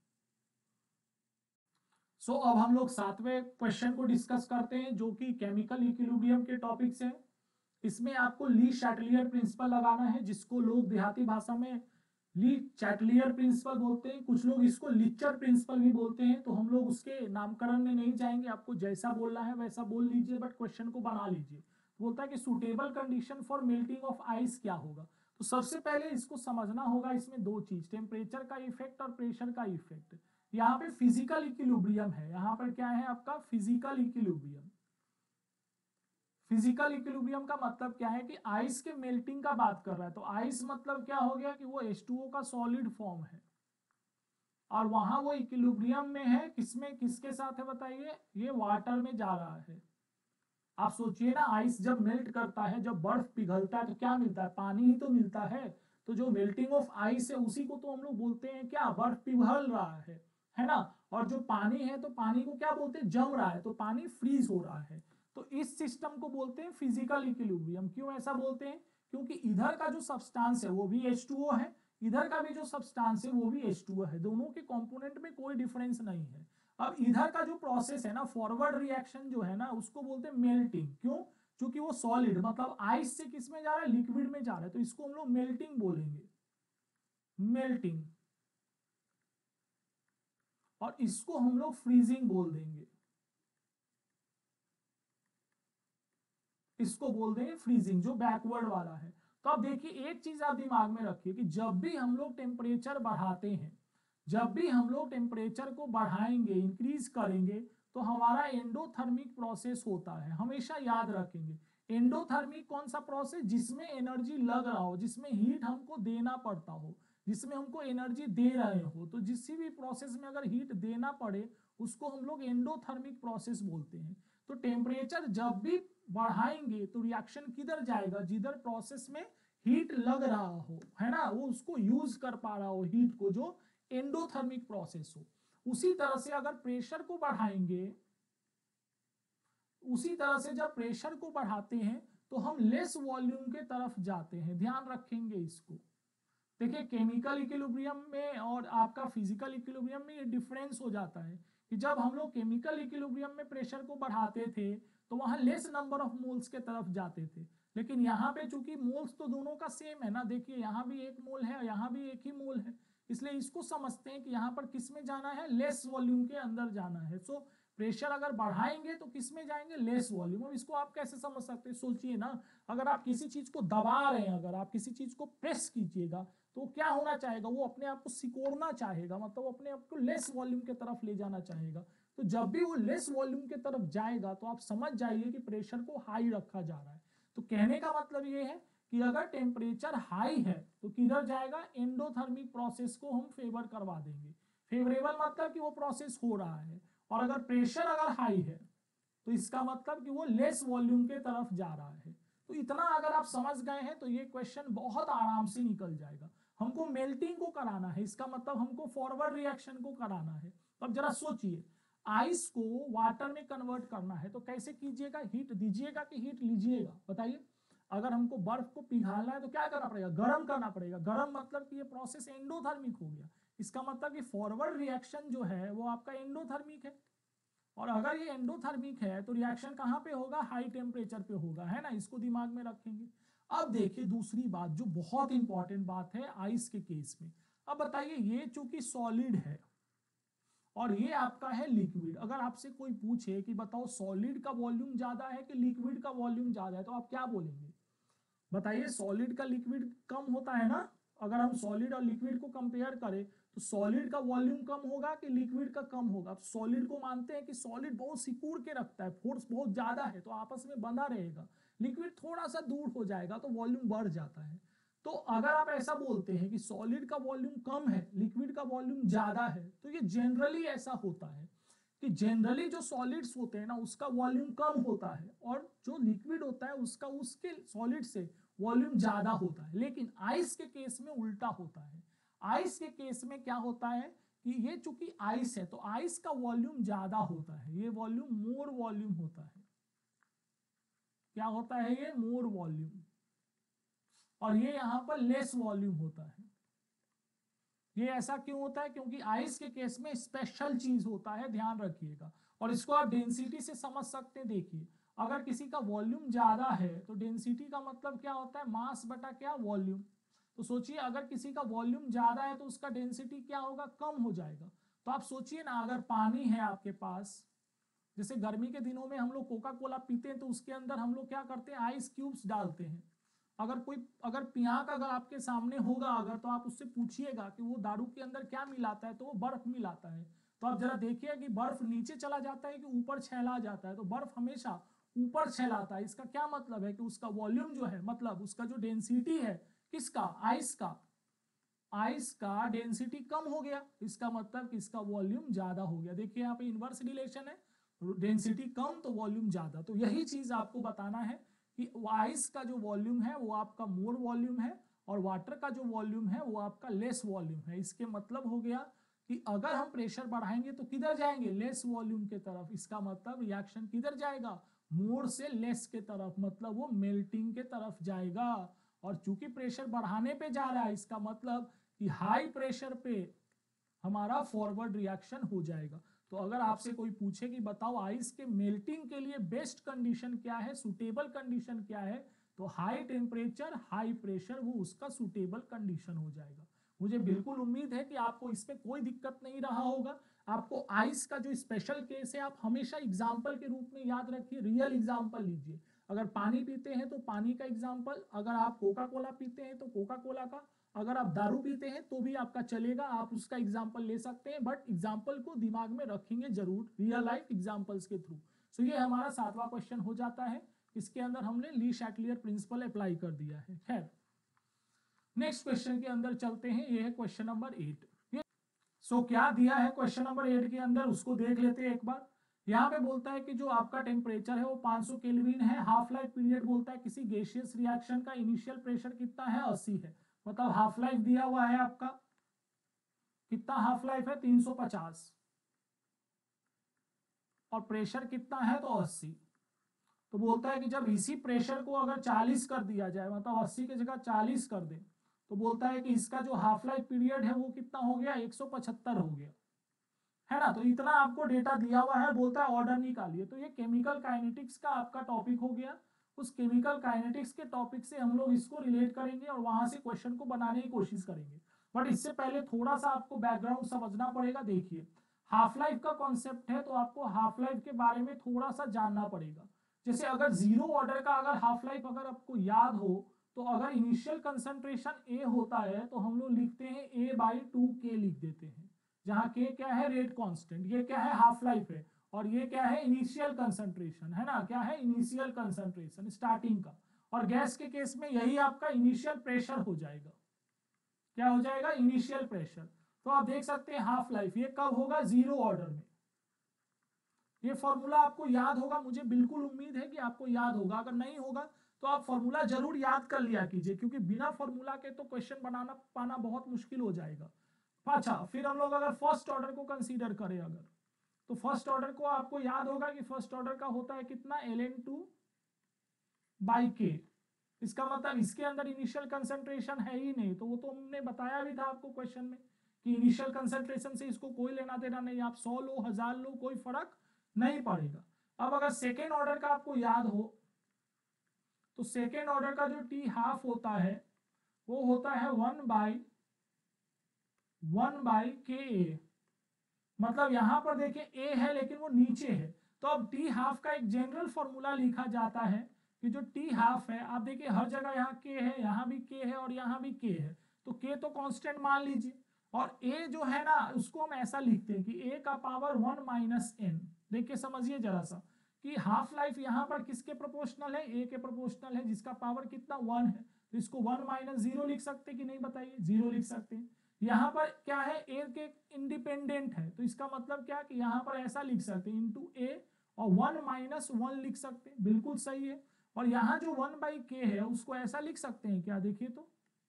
सो अब हम लोग 7वें क्वेश्चन को डिस्कस करते हैं, जो कि केमिकल इक्विलिब्रियम के टॉपिक से है। इसमें आपको ली चैटलियर प्रिंसिपल लगाना है, जिसको लोग देहाती भाषा में ली चैटलियर प्रिंसिपल बोलते हैं, कुछ लोग इसको लिचर प्रिंसिपल भी बोलते हैं। तो हम लोग उसके नामकरण में नहीं जाएंगे, आपको जैसा बोलना है वैसा बोल लीजिए, बट क्वेश्चन को बना लीजिए। बोलता है कि suitable condition for melting of ice क्या होगा। तो सबसे पहले इसको समझना होगा, इसमें 2 चीज, टेम्परेचर का इफेक्ट और प्रेशर का इफेक्ट। यहाँ पे फिजिकल इक्विलिब्रियम है, यहाँ पर क्या है आपका, फिजिकल इक्विलिब्रियम। फिजिकल इक्विलिब्रियम का मतलब क्या है कि आइस के मेल्टिंग का बात कर रहा है। तो आइस मतलब क्या हो गया कि वो H2O का सॉलिड फॉर्म है, और वहां वो इक्विलिब्रियम में है, किसमें, किसके साथ है बताइए, ये वाटर में जा रहा है। आप सोचिए ना, आइस जब मेल्ट करता है, जब बर्फ पिघलता है, तो क्या मिलता है, पानी ही तो मिलता है। तो जो मेल्टिंग ऑफ आइस है उसी को तो हम लोग बोलते हैं क्या, बर्फ पिघल रहा है ना। और जो पानी है, तो पानी को क्या बोलते हैं, जम रहा है, तो पानी फ्रीज हो रहा है। तो इस सिस्टम को बोलते हैं फिजिकल इक्विलिब्रियम। क्यों ऐसा बोलते हैं? क्योंकि इधर का जो सब्सटेंस है वो भी H2O है, इधर का भी जो सब्सटेंस है वो भी H2O है, दोनों के कंपोनेंट में कोई डिफरेंस नहीं है। अब इधर का जो प्रोसेस है ना, फॉरवर्ड रिएक्शन जो है ना, उसको बोलते हैं मेल्टिंग। क्यों? क्योंकि वो सॉलिड मतलब आइस से किस में जा रहा है, लिक्विड में जा रहा है, तो इसको हम लोग मेल्टिंग बोलेंगे, मेल्टिंग। और इसको हम लोग फ्रीजिंग बोल देंगे, इसको बोल देंगे फ्रीजिंग, जो बैकवर्ड वाला है। तो अब देखिए, एक चीज आप दिमाग में रखिए कि जब भी हम लोग टेम्परेचर बढ़ाते हैं, जब भी हम लोग टेम्परेचर को बढ़ाएंगे, इंक्रीज करेंगे, तो हमारा एंडोथर्मिक प्रोसेस होता है। हमेशा याद रखेंगे, एंडोथर्मिक कौन सा प्रोसेस, जिसमें एनर्जी लग रहा हो, जिसमें हीट हमको देना पड़ता हो, जिसमें हमको एनर्जी दे रहे हो। तो जिस भी प्रोसेस में अगर हीट देना पड़े, उसको हम लोग एंडोथर्मिक प्रोसेस बोलते हैं। तो टेम्परेचर जब भी बढ़ाएंगे तो रिएक्शन किधर जाएगा, जिधर प्रोसेस में हीट लग रहा हो, है ना, वो उसको यूज कर पा रहा हो हीट को, जो एंडोथर्मिक प्रोसेस हो। उसी तरह से अगर प्रेशर को बढ़ाएंगे, उसी तरह से जब प्रेशर को बढ़ाते हैं तो हम लेस वॉल्यूम के तरफ जाते हैं। ध्यान रखेंगे इसको। देखिए, केमिकल इक्विलिब्रियम में और आपका फिजिकल इक्विलिब्रियम में ये डिफरेंस हो जाता है कि जब हम लोग केमिकल इक्विलिब्रियम में प्रेशर को बढ़ाते थे तो वहां लेस नंबर ऑफ मोल्स के तरफ जाते थे, लेकिन यहाँ पे चूंकि मोल्स तो दोनों का सेम है ना, देखिए यहाँ भी 1 मोल है, यहाँ भी 1 ही मोल है, इसलिए इसको समझते हैं कि यहाँ पर किस में जाना है, लेस वॉल्यूम के अंदर जाना है। सो प्रेशर अगर बढ़ाएंगे तो किस में जाएंगे, लेस वॉल्यूम। अब इसको आप कैसे समझ सकते हैं, सोचिए ना, अगर आप किसी चीज को दबा रहे हैं, अगर आप किसी चीज को प्रेस कीजिएगा, तो क्या होना चाहेगा, वो अपने आप को सिकोड़ना चाहेगा, मतलब वो अपने आप को लेस वॉल्यूम के तरफ ले जाना चाहेगा। तो जब भी वो लेस वॉल्यूम के तरफ जाएगा तो आप समझ जाइए कि प्रेशर को हाई रखा जा रहा है। तो कहने का मतलब ये है कि अगर टेम्परेचर हाई है तो किधर जाएगा, एंडोथर्मिक प्रोसेस को हम फेवर करवा देंगे। फेवरेबल मतलब कि वो प्रोसेस हो रहा है। और अगर प्रेशर अगर हाई है, तो इसका मतलब कि वो लेस वॉल्यूम के तरफ जा रहा है। तो इतना अगर आप समझ गए हैं तो ये क्वेश्चन बहुत आराम से निकल जाएगा। हमको मेल्टिंग को कराना है, इसका मतलब हमको फॉरवर्ड रिएक्शन को कराना है। तो अब जरा सोचिए, आइस को वाटर में कन्वर्ट करना है तो कैसे कीजिएगा? हीट दीजिएगा कि हीट लीजिएगा? बताइए। अगर हमको बर्फ को पिघालना है तो क्या करना पड़ेगा? गर्म करना पड़ेगा। गर्म मतलब कि ये प्रोसेस एंडोथर्मिक हो गया। इसका मतलब कि फॉरवर्ड रिएक्शन जो है वो आपका एंडोथर्मिक है। और अगर ये एंडोथर्मिक है तो रिएक्शन कहाँ पे होगा? हाई टेम्परेचर पे होगा, है ना? इसको दिमाग में रखेंगे। अब देखिए दूसरी बात जो बहुत इंपॉर्टेंट बात है आइस के केस में। अब बताइए, ये चूंकि सॉलिड है और ये आपका है लिक्विड। अगर आपसे कोई पूछे कि बताओ सॉलिड का वॉल्यूम ज्यादा है कि लिक्विड का वॉल्यूम ज्यादा है, तो आप क्या बोलेंगे? बताइए। सॉलिड का लिक्विड कम होता है ना? अगर हम सॉलिड और लिक्विड को कंपेयर करें तो सॉलिड का वॉल्यूम कम होगा कि लिक्विड का कम होगा? तो सॉलिड को मानते हैं कि सॉलिड बहुत सिकुड़ के रखता है, फोर्स बहुत ज्यादा है तो आपस में बंधा रहेगा। लिक्विड थोड़ा सा दूर हो जाएगा तो वॉल्यूम बढ़ जाता है। तो अगर आप ऐसा बोलते हैं कि सॉलिड का वॉल्यूम कम है, लिक्विड का वॉल्यूम ज्यादा है, तो ये जनरली ऐसा होता है कि जनरली जो सॉलिड्स होते हैं ना उसका वॉल्यूम कम होता है और जो लिक्विड होता है उसका उसके सॉलिड से वॉल्यूम ज्यादा होता है। लेकिन आइस के केस में उल्टा होता है। आइस के केस में क्या होता है कि ये चूंकि आइस है तो आइस का वॉल्यूम ज्यादा होता है, ये वॉल्यूम मोर वॉल्यूम होता है। क्या होता है? ये मोर वॉल्यूम। और ये यहां पर लेस वॉल्यूम होता है। ये ऐसा क्यों होता है? क्योंकि आइस के केस में स्पेशल चीज होता है, ध्यान रखिएगा। और इसको आप डेंसिटी से समझ सकते हैं। देखिए, अगर किसी का वॉल्यूम ज्यादा है तो डेंसिटी का मतलब क्या होता है? मास बटा क्या? वॉल्यूम। तो सोचिए, अगर किसी का वॉल्यूम ज्यादा है तो उसका डेंसिटी क्या होगा? कम हो जाएगा। तो आप सोचिए ना, अगर पानी है आपके पास, जैसे गर्मी के दिनों में हम लोग कोका कोला पीते हैं तो उसके अंदर हम लोग क्या करते हैं? आइस क्यूब्स डालते हैं। अगर पियांक अगर आपके सामने होगा अगर, तो आप उससे पूछिएगा कि वो दारू के अंदर क्या मिलाता है, तो वो बर्फ मिलाता है। तो आप जरा देखिए कि बर्फ नीचे चला जाता है कि ऊपर छेला जाता है? तो बर्फ हमेशा ऊपर छेलाता है। इसका क्या मतलब है? कि उसका वॉल्यूम जो है, मतलब उसका जो डेंसिटी है, किसका? आइस का डेंसिटी कम हो गया। इसका मतलब कि इसका वॉल्यूम ज्यादा हो गया। देखिए यहाँ पे इनवर्स रिलेशन है, डेंसिटी कम तो वॉल्यूम ज्यादा। तो यही चीज आपको बताना है कि आइस का जो वॉल्यूम है वो आपका मोर वॉल्यूम है और वाटर का जो वॉल्यूम है वो आपका लेस वॉल्यूम है। इसके मतलब हो गया कि अगर हम प्रेशर बढ़ाएंगे तो किधर जाएंगे? लेस वॉल्यूम के तरफ। इसका मतलब रिएक्शन किधर जाएगा? मोर से लेस के तरफ, मतलब वो मेल्टिंग के तरफ जाएगा। और चूंकि प्रेशर बढ़ाने पे जा रहा है, इसका मतलब कि हाई प्रेशर पे हमारा फॉरवर्ड रिएक्शन हो जाएगा। तो अगर आपसे कोई पूछे कि बताओ आइस के मेल्टिंग के लिए बेस्ट कंडीशन क्या है, सुटेबल कंडीशन क्या है, तो हाई टेम्परेचर हाई प्रेशर वो उसका सुटेबल कंडीशन हो जाएगा। मुझे बिल्कुल उम्मीद है कि आपको इसमें कोई दिक्कत नहीं रहा होगा। आपको आइस का जो स्पेशल केस है आप हमेशा एग्जाम्पल के रूप में याद रखिए, रियल एग्जाम्पल लीजिए। अगर पानी पीते हैं तो पानी का एग्जाम्पल, अगर आप कोका कोला पीते हैं तो कोका कोला का, अगर आप दारू पीते हैं तो भी आपका चलेगा, आप उसका एग्जाम्पल ले सकते हैं। बट एग्जाम्पल को दिमाग में रखेंगे जरूर, रियल लाइफ एग्जाम्पल्स के थ्रू। सो ये हमारा 7वां क्वेश्चन हो जाता है। इसके अंदर हमने ली शैटलियर प्रिंसिपल अप्लाई कर दिया है। खैर, नेक्स्ट क्वेश्चन के अंदर चलते हैं। ये है क्वेश्चन नंबर 8। सो क्या दिया है क्वेश्चन नंबर 8 के अंदर उसको देख लेते हैं एक बार। यहाँ पे बोलता है कि जो आपका टेम्परेचर है वो 500 केल्विन है। हाफ लाइफ पीरियड बोलता है किसी गैसियस रिएक्शन का इनिशियल प्रेशर कितना है? 80 है। मतलब हाफ लाइफ दिया हुआ है आपका, कितना हाफ लाइफ है? 350। और प्रेशर कितना है? तो 80। तो बोलता है कि जब इसी प्रेशर को अगर 40 कर दिया जाए, मतलब 80 की जगह 40 कर दे, तो बोलता है कि इसका जो हाफ लाइफ पीरियड है वो कितना हो गया? 175 हो गया, है ना? तो इतना आपको डेटा दिया हुआ है, बोलता है ऑर्डर निकालिए। तो ये केमिकल काइनेटिक्स का आपका टॉपिक हो गया। उस केमिकल काइनेटिक्स के टॉपिक से हम लोग इसको रिलेट करेंगे और वहां से क्वेश्चन को बनाने की कोशिश करेंगे। बट इससे पहले थोड़ा सा आपको बैकग्राउंड समझना पड़ेगा। देखिए, हाफ लाइफ का कॉन्सेप्ट है तो आपको हाफ लाइफ के बारे में थोड़ा सा जानना पड़ेगा। जैसे अगर जीरो ऑर्डर का अगर हाफ लाइफ अगर आपको याद हो, तो अगर इनिशियल कंसंट्रेशन ए होता है तो हम लोग लिखते हैं A/2K लिख देते हैं, जहां के क्या है? Rate constant. ये क्या है? हाफ लाइफ है। और ये क्या है? इनिशियल कंसंट्रेशन, है ना? क्या है? इनिशियल कंसंट्रेशन, स्टार्टिंग का। और गैस के केस में यही आपका इनिशियल प्रेशर हो जाएगा। क्या हो जाएगा? Initial pressure. तो आप देख सकते हैं हाफ लाइफ ये कब होगा? जीरो ऑर्डर में। ये फॉर्मूला आपको याद होगा, मुझे बिल्कुल उम्मीद है कि आपको याद होगा। अगर नहीं होगा तो आप फॉर्मूला जरूर याद कर लिया कीजिए, क्योंकि बिना फॉर्मूला के तो क्वेश्चन बनाना पाना बहुत मुश्किल हो जाएगा। अच्छा, फिर हम लोग अगर फर्स्ट ऑर्डर को कंसीडर करें अगर, तो फर्स्ट ऑर्डर को आपको याद होगा कि फर्स्ट ऑर्डर का होता है कितना, ln2/k। इसका मतलब इसके अंदर इनिशियल कंसंट्रेशन है ही नहीं, तो वो तो हमने बताया भी था आपको क्वेश्चन में कि इनिशियल कंसंट्रेशन से इसको कोई लेना देना नहीं, आप 100 लो 1000 लो कोई फर्क नहीं पड़ेगा। अब अगर सेकेंड ऑर्डर का आपको याद हो तो सेकेंड ऑर्डर का जो टी हाफ होता है वो होता है 1/Ka। मतलब यहां पर देखिए ए है लेकिन वो नीचे है, तो अब टी हाफ का एक जनरल फॉर्मूला लिखा जाता है कि जो टी हाफ है, आप देखिए हर जगह यहाँ के है, यहाँ भी के है और यहाँ भी के है, तो के तो कांस्टेंट मान लीजिए, और ए जो है ना उसको हम ऐसा लिखते हैं कि ए का पावर 1 - n। देखिए समझिए जरा सा कि हाफ लाइफ यहाँ पर किसके प्रोपोर्शनल है, ए के प्रोपोर्शनल है, जिसका पावर कितना 1 है, तो इसको 1 - 0 लिख सकते कि नहीं, बताइए 0 लिख सकते हैं। यहाँ पर क्या है, ए के इंडिपेंडेंट है, तो इसका मतलब क्या कि यहाँ पर ऐसा लिख सकते हैं इंटू ए, और 1 - 1 लिख सकते हैं, बिल्कुल सही है। और यहाँ जो 1/k है उसको ऐसा लिख सकते हैं क्या, देखिए तो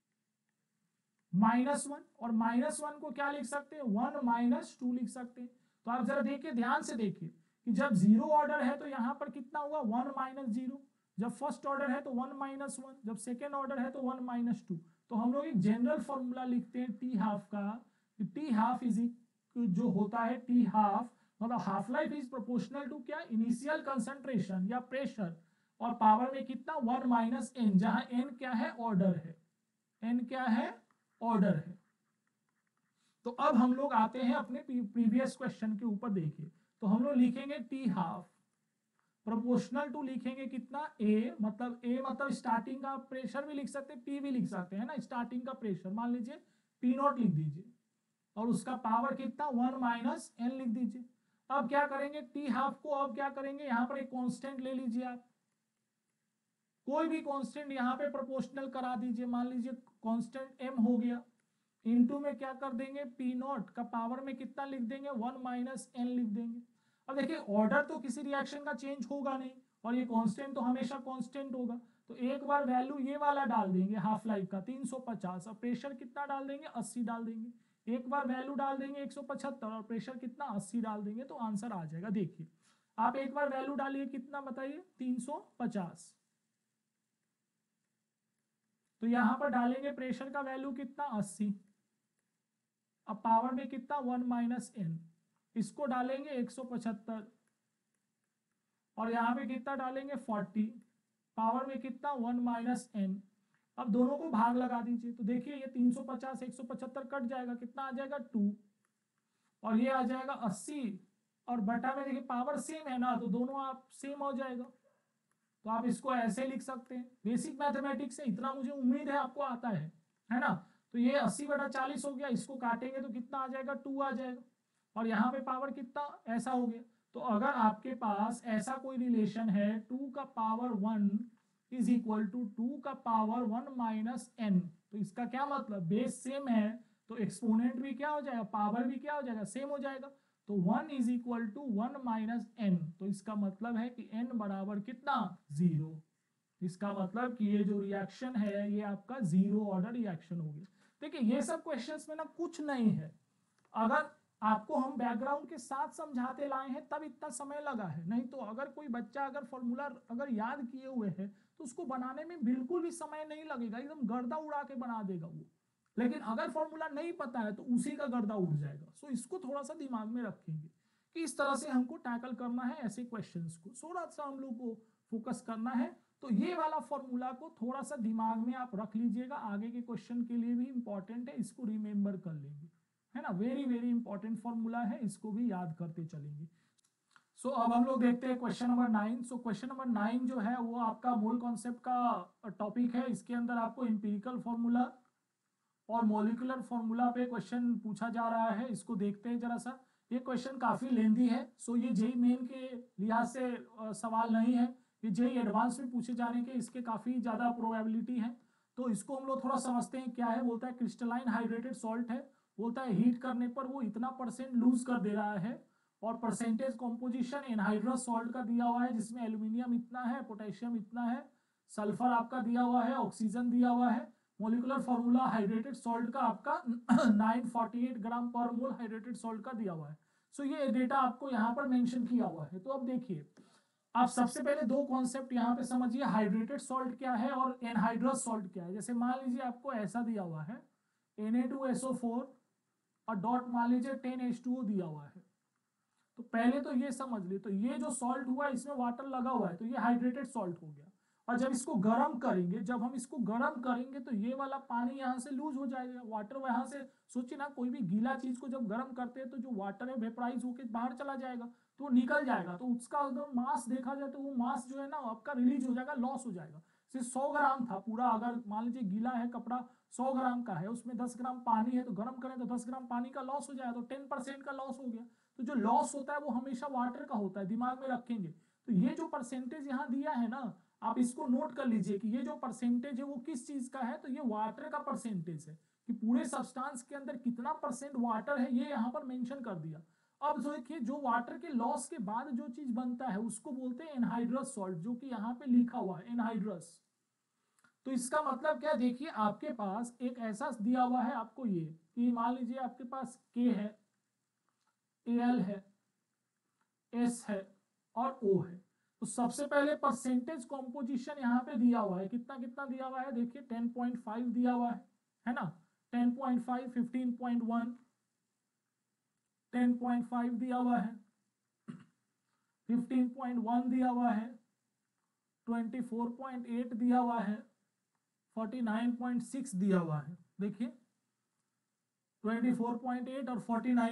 -1, और -1 को क्या लिख सकते हैं, 1 - 2 लिख सकते हैं। तो आप जरा देखिए ध्यान से देखिए कि जब जीरो ऑर्डर है तो यहाँ पर कितना हुआ 1 - 0, जब फर्स्ट ऑर्डर है तो 1 - 1, जब सेकेंड ऑर्डर है तो 1 - 2। तो हम लोग एक जनरल फॉर्मूला लिखते हैं टी हाफ का, टी हाफ इज जो होता है टी हाफ मतलब half life is proportional to क्या, इनिशियल कंसंट्रेशन या प्रेशर, और पावर में कितना 1 - n, जहां n क्या है, ऑर्डर है, n क्या है, ऑर्डर है। तो अब हम लोग आते हैं अपने प्रीवियस क्वेश्चन के ऊपर, देखिए तो हम लोग लिखेंगे टी हाफ प्रोपोर्शनल टू, लिखेंगे कितना ए मतलब स्टार्टिंग का प्रेशर भी लिख सकते हैं, पी भी लिख सकते हैं ना, स्टार्टिंग का प्रेशर मान लीजिए P0 लिख दीजिए, और उसका पावर कितना 1 - n लिख दीजिए। अब क्या करेंगे टी हाफ को, अब क्या करेंगे यहाँ पर एक कांस्टेंट ले लीजिए आप, कोई भी कांस्टेंट यहाँ पे प्रोपोर्शनल करा दीजिए, मान लीजिए कांस्टेंट m हो गया, इनटू में क्या कर देंगे P0 का पावर में कितना लिख देंगे 1 - n लिख देंगे। अब देखिए ऑर्डर तो किसी रिएक्शन का चेंज होगा नहीं, और ये कांस्टेंट तो हमेशा कांस्टेंट होगा, तो एक बार वैल्यू ये वाला डाल देंगे हाफ लाइफ का 350, और प्रेशर कितना डाल देंगे 80 डाल देंगे, एक बार वैल्यू डाल देंगे 175 और प्रेशर कितना 80 डाल देंगे, तो आंसर आ जाएगा। देखिए आप एक बार वैल्यू डालिए कितना बताइए 350, तो यहां पर डालेंगे प्रेशर का वैल्यू कितना 80, अब पावर में कितना 1 - n, इसको डालेंगे 175, और यहाँ पे कितना डालेंगे 40, पावर में कितना 1 - n। अब दोनों को भाग लगा दीजिए, तो देखिए ये 350 175 कट जाएगा, कितना आ जाएगा 2, और ये आ जाएगा 80, और बटा में देखिए पावर सेम है ना, तो दोनों आप सेम हो जाएगा, तो आप इसको ऐसे लिख सकते हैं। बेसिक मैथमेटिक्स से इतना मुझे उम्मीद है आपको आता है ना। तो ये 80/40 हो गया, इसको काटेंगे तो कितना आ जाएगा 2 आ जाएगा, और यहाँ पे पावर कितना ऐसा हो गया। तो अगर आपके पास ऐसा कोई रिलेशन है 2 का पावर 1 इज इक्वल टू 2 का पावर 1 - n, तो इसका क्या मतलब बेस सेम है तो एक्सपोनेंट भी क्या हो जाएगा, पावर भी क्या हो जाएगा, सेम हो जाएगा। तो 1 इज इक्वल टू 1 - n, तो इसका मतलब है कि n बराबर कितना 0। इसका मतलब कि ये जो रिएक्शन है ये आपका जीरो ऑर्डर रिएक्शन हो गया। देखिए ये सब क्वेश्चंस में ना कुछ नहीं है, अगर आपको हम बैकग्राउंड के साथ समझाते लाए हैं तब इतना समय लगा है, नहीं तो अगर कोई बच्चा अगर फॉर्मूला अगर याद किए हुए है तो उसको बनाने में बिल्कुल भी समय नहीं लगेगा, एकदम गर्दा उड़ा के बना देगा वो। लेकिन अगर फॉर्मूला नहीं पता है तो उसी का गर्दा उड़ जाएगा। सो इसको थोड़ा सा दिमाग में रखेंगे कि इस तरह से हमको टैकल करना है ऐसे क्वेश्चंस को, थोड़ा सा हम लोग को फोकस करना है। तो ये वाला फॉर्मूला को थोड़ा सा दिमाग में आप रख लीजिएगा, आगे के क्वेश्चन के लिए भी इंपॉर्टेंट है, इसको रिमेंबर कर लेंगे, है ना। वेरी वेरी इंपॉर्टेंट फॉर्मूला है, इसको भी याद करते चलेंगे। सो अब हम लोग देखते हैं question number 9। So question number 9 जो है वो आपका मूल कॉन्सेप्ट का टॉपिक है। इसके अंदर आपको इंपीरिकल फॉर्मूला और मॉलिक्यूलर फॉर्मूला पे क्वेश्चन पूछा जा रहा है। इसको देखते हैं जरा सा। ये क्वेश्चन काफी लेंदी है, सो ये जेई मेन के लिहाज से सवाल नहीं है, ये जेई एडवांस में पूछे जाने के इसके काफी ज्यादा प्रोबेबिलिटी है। तो इसको हम लोग थोड़ा समझते हैं क्या है। बोलता है क्रिस्टलाइन हाइड्रेटेड सॉल्ट है, बोलता है हीट करने पर वो इतना % लूज कर दे रहा है, और परसेंटेज कॉम्पोजिशन एनहाइड्रस सॉल्ट का दिया हुआ है जिसमें एल्यूमिनियम इतना है, पोटेशियम इतना है, सल्फर आपका दिया हुआ है, ऑक्सीजन दिया हुआ है। मोलिकुलर फॉर्मूला हाइड्रेटेड सॉल्ट का आपका 948 ग्राम पर मोल हाइड्रेटेड सॉल्ट का दिया हुआ है। सो ये डेटा आपको यहाँ पर मेंशन किया हुआ है। तो अब देखिए, आप सबसे पहले दो कॉन्सेप्ट यहाँ पे समझिए, हाइड्रेटेड सॉल्ट क्या है और एनहाइड्रस सॉल्ट क्या है। जैसे मान लीजिए आपको ऐसा दिया हुआ है Na2SO4 और डॉट मान लीजिए 10H2O दिया हुआ है। तो पहले तो ये समझ ली, तो ये जो सॉल्ट हुआ इसमें वाटर लगा हुआ है तो ये हाइड्रेटेड सॉल्ट हो गया। और जब इसको गर्म करेंगे, जब हम इसको गर्म करेंगे तो ये वाला पानी यहाँ से लूज हो जाएगा, वाटर वहां से, सोचिए ना कोई भी गीला चीज को जब गर्म करते हैं तो जो वाटर है वेपराइज होकर बाहर चला जाएगा, तो वो निकल जाएगा, तो उसका एकदम मास देखा जाए तो वो मास जो है ना आपका रिलीज हो जाएगा, लॉस हो जाएगा। सिर्फ 100 ग्राम था पूरा, अगर मान लीजिए गीला है कपड़ा 100 ग्राम का है, उसमें 10 ग्राम पानी है, तो गर्म करें तो 10 ग्राम पानी का लॉस हो जाएगा, तो 10% का लॉस हो गया। तो जो लॉस होता है वो हमेशा वाटर का होता है, दिमाग में रखेंगे। तो ये जो परसेंटेज यहाँ दिया है ना, आप इसको नोट कर लीजिए कि ये जो परसेंटेज है वो किस चीज का है, तो ये वाटर का परसेंटेज है, कि पूरे सब्सटेंस के अंदर कितना परसेंट वाटर है ये यहाँ पर मेंशन कर दिया। अब देखिए, जो वाटर के लॉस के बाद जो चीज बनता है उसको बोलते हैं एनहाइड्रस सॉल्ट, जो कि यहाँ पे लिखा हुआ है एनहाइड्रस। तो इसका मतलब क्या, देखिए आपके पास एक ऐसा दिया हुआ है आपको ये, कि मान लीजिए आपके पास K है, Al है, S है और O है। तो सबसे पहले परसेंटेज कॉम्पोजिशन यहाँ पे दिया हुआ है, कितना कितना दिया हुआ है, देखिए 10.5 दिया हुआ है ना, 10.5, 15.1, 10.5 दिया हुआ है, 15.1 दिया हुआ है, 24.8 दिया हुआ है, 49.6 दिया हुआ है। देखिए 24.8 और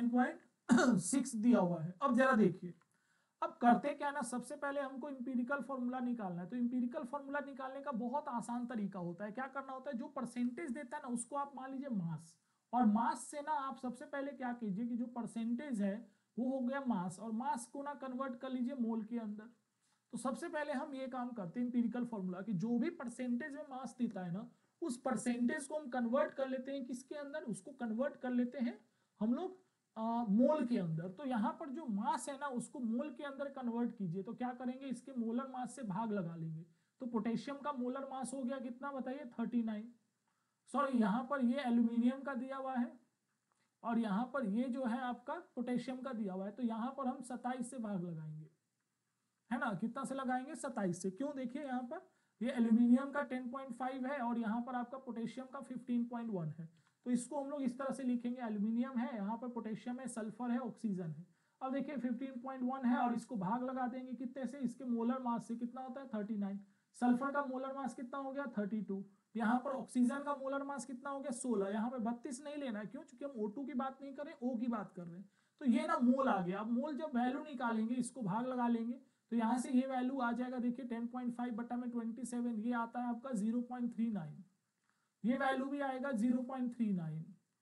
49.6 दिया हुआ है। अब जरा देखिए, अब करते क्या ना, सबसे पहले हमको इंपीरिकल फॉर्मूला निकालना है। तो इंपीरिकल फॉर्मूला निकालने का बहुत आसान तरीका होता है। क्या करना होता है, जो परसेंटेज देता है ना उसको आप मान लीजिए मास, और मास से ना आप सबसे पहले क्या कीजिए कि जो परसेंटेज है वो हो गया मास, और मास को ना कन्वर्ट कर लीजिए मोल के अंदर। तो सबसे पहले हम ये काम करते हैं इंपीरिकल फॉर्मूला, कि जो भी परसेंटेज में मास देता है ना उस परसेंटेज को हम कन्वर्ट कर लेते हैं किसके अंदर, उसको कन्वर्ट कर लेते हैं हम लोग मोल के अंदर। तो यहाँ पर जो मास है ना उसको मोल के अंदर कन्वर्ट कीजिए, तो क्या करेंगे, इसके मोलर मास से भाग लगा लेंगे। तो पोटेशियम का मोलर मास हो गया कितना बताइए, 39। सॉरी, यहाँ पर ये एल्यूमिनियम का दिया हुआ है और यहाँ पर ये जो है आपका पोटेशियम का दिया हुआ है, तो यहाँ पर हम 27 से भाग लगाएंगे, है ना। कितना से लगाएंगे, 27 से। क्यों, देखिए यहाँ पर ये एल्यूमिनियम का 10.5 है और यहाँ पर आपका पोटेशियम का 15.1 है। तो इसको हम लोग इस तरह से लिखेंगे, एल्यूमिनियम है, यहाँ पर पोटेशियम है, सल्फर है, ऑक्सीजन है। अब देखिए 15.1 है और इसको भाग लगा देंगे कितने से, इसके मोलर मास से, कितना होता है 39। सल्फर का मोलर मास कितना हो गया 32। यहाँ पर ऑक्सीजन का मोलर मास कितना हो गया 16। यहाँ पे 32 नहीं लेना है, क्यों, क्योंकि हम O2 की बात नहीं कर रहे, O की बात कर रहे हैं। तो ये ना मोल आ गया। अब मोल जब वैल्यू निकालेंगे इसको भाग लगा लेंगे, तो यहाँ से ये वैल्यू आ जाएगा, देखिए 10.5 बटा में 27, ये आता है आपका 0.39। ये वैल्यू भी आएगा 0.39,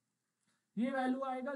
ये वैल्यू आएगा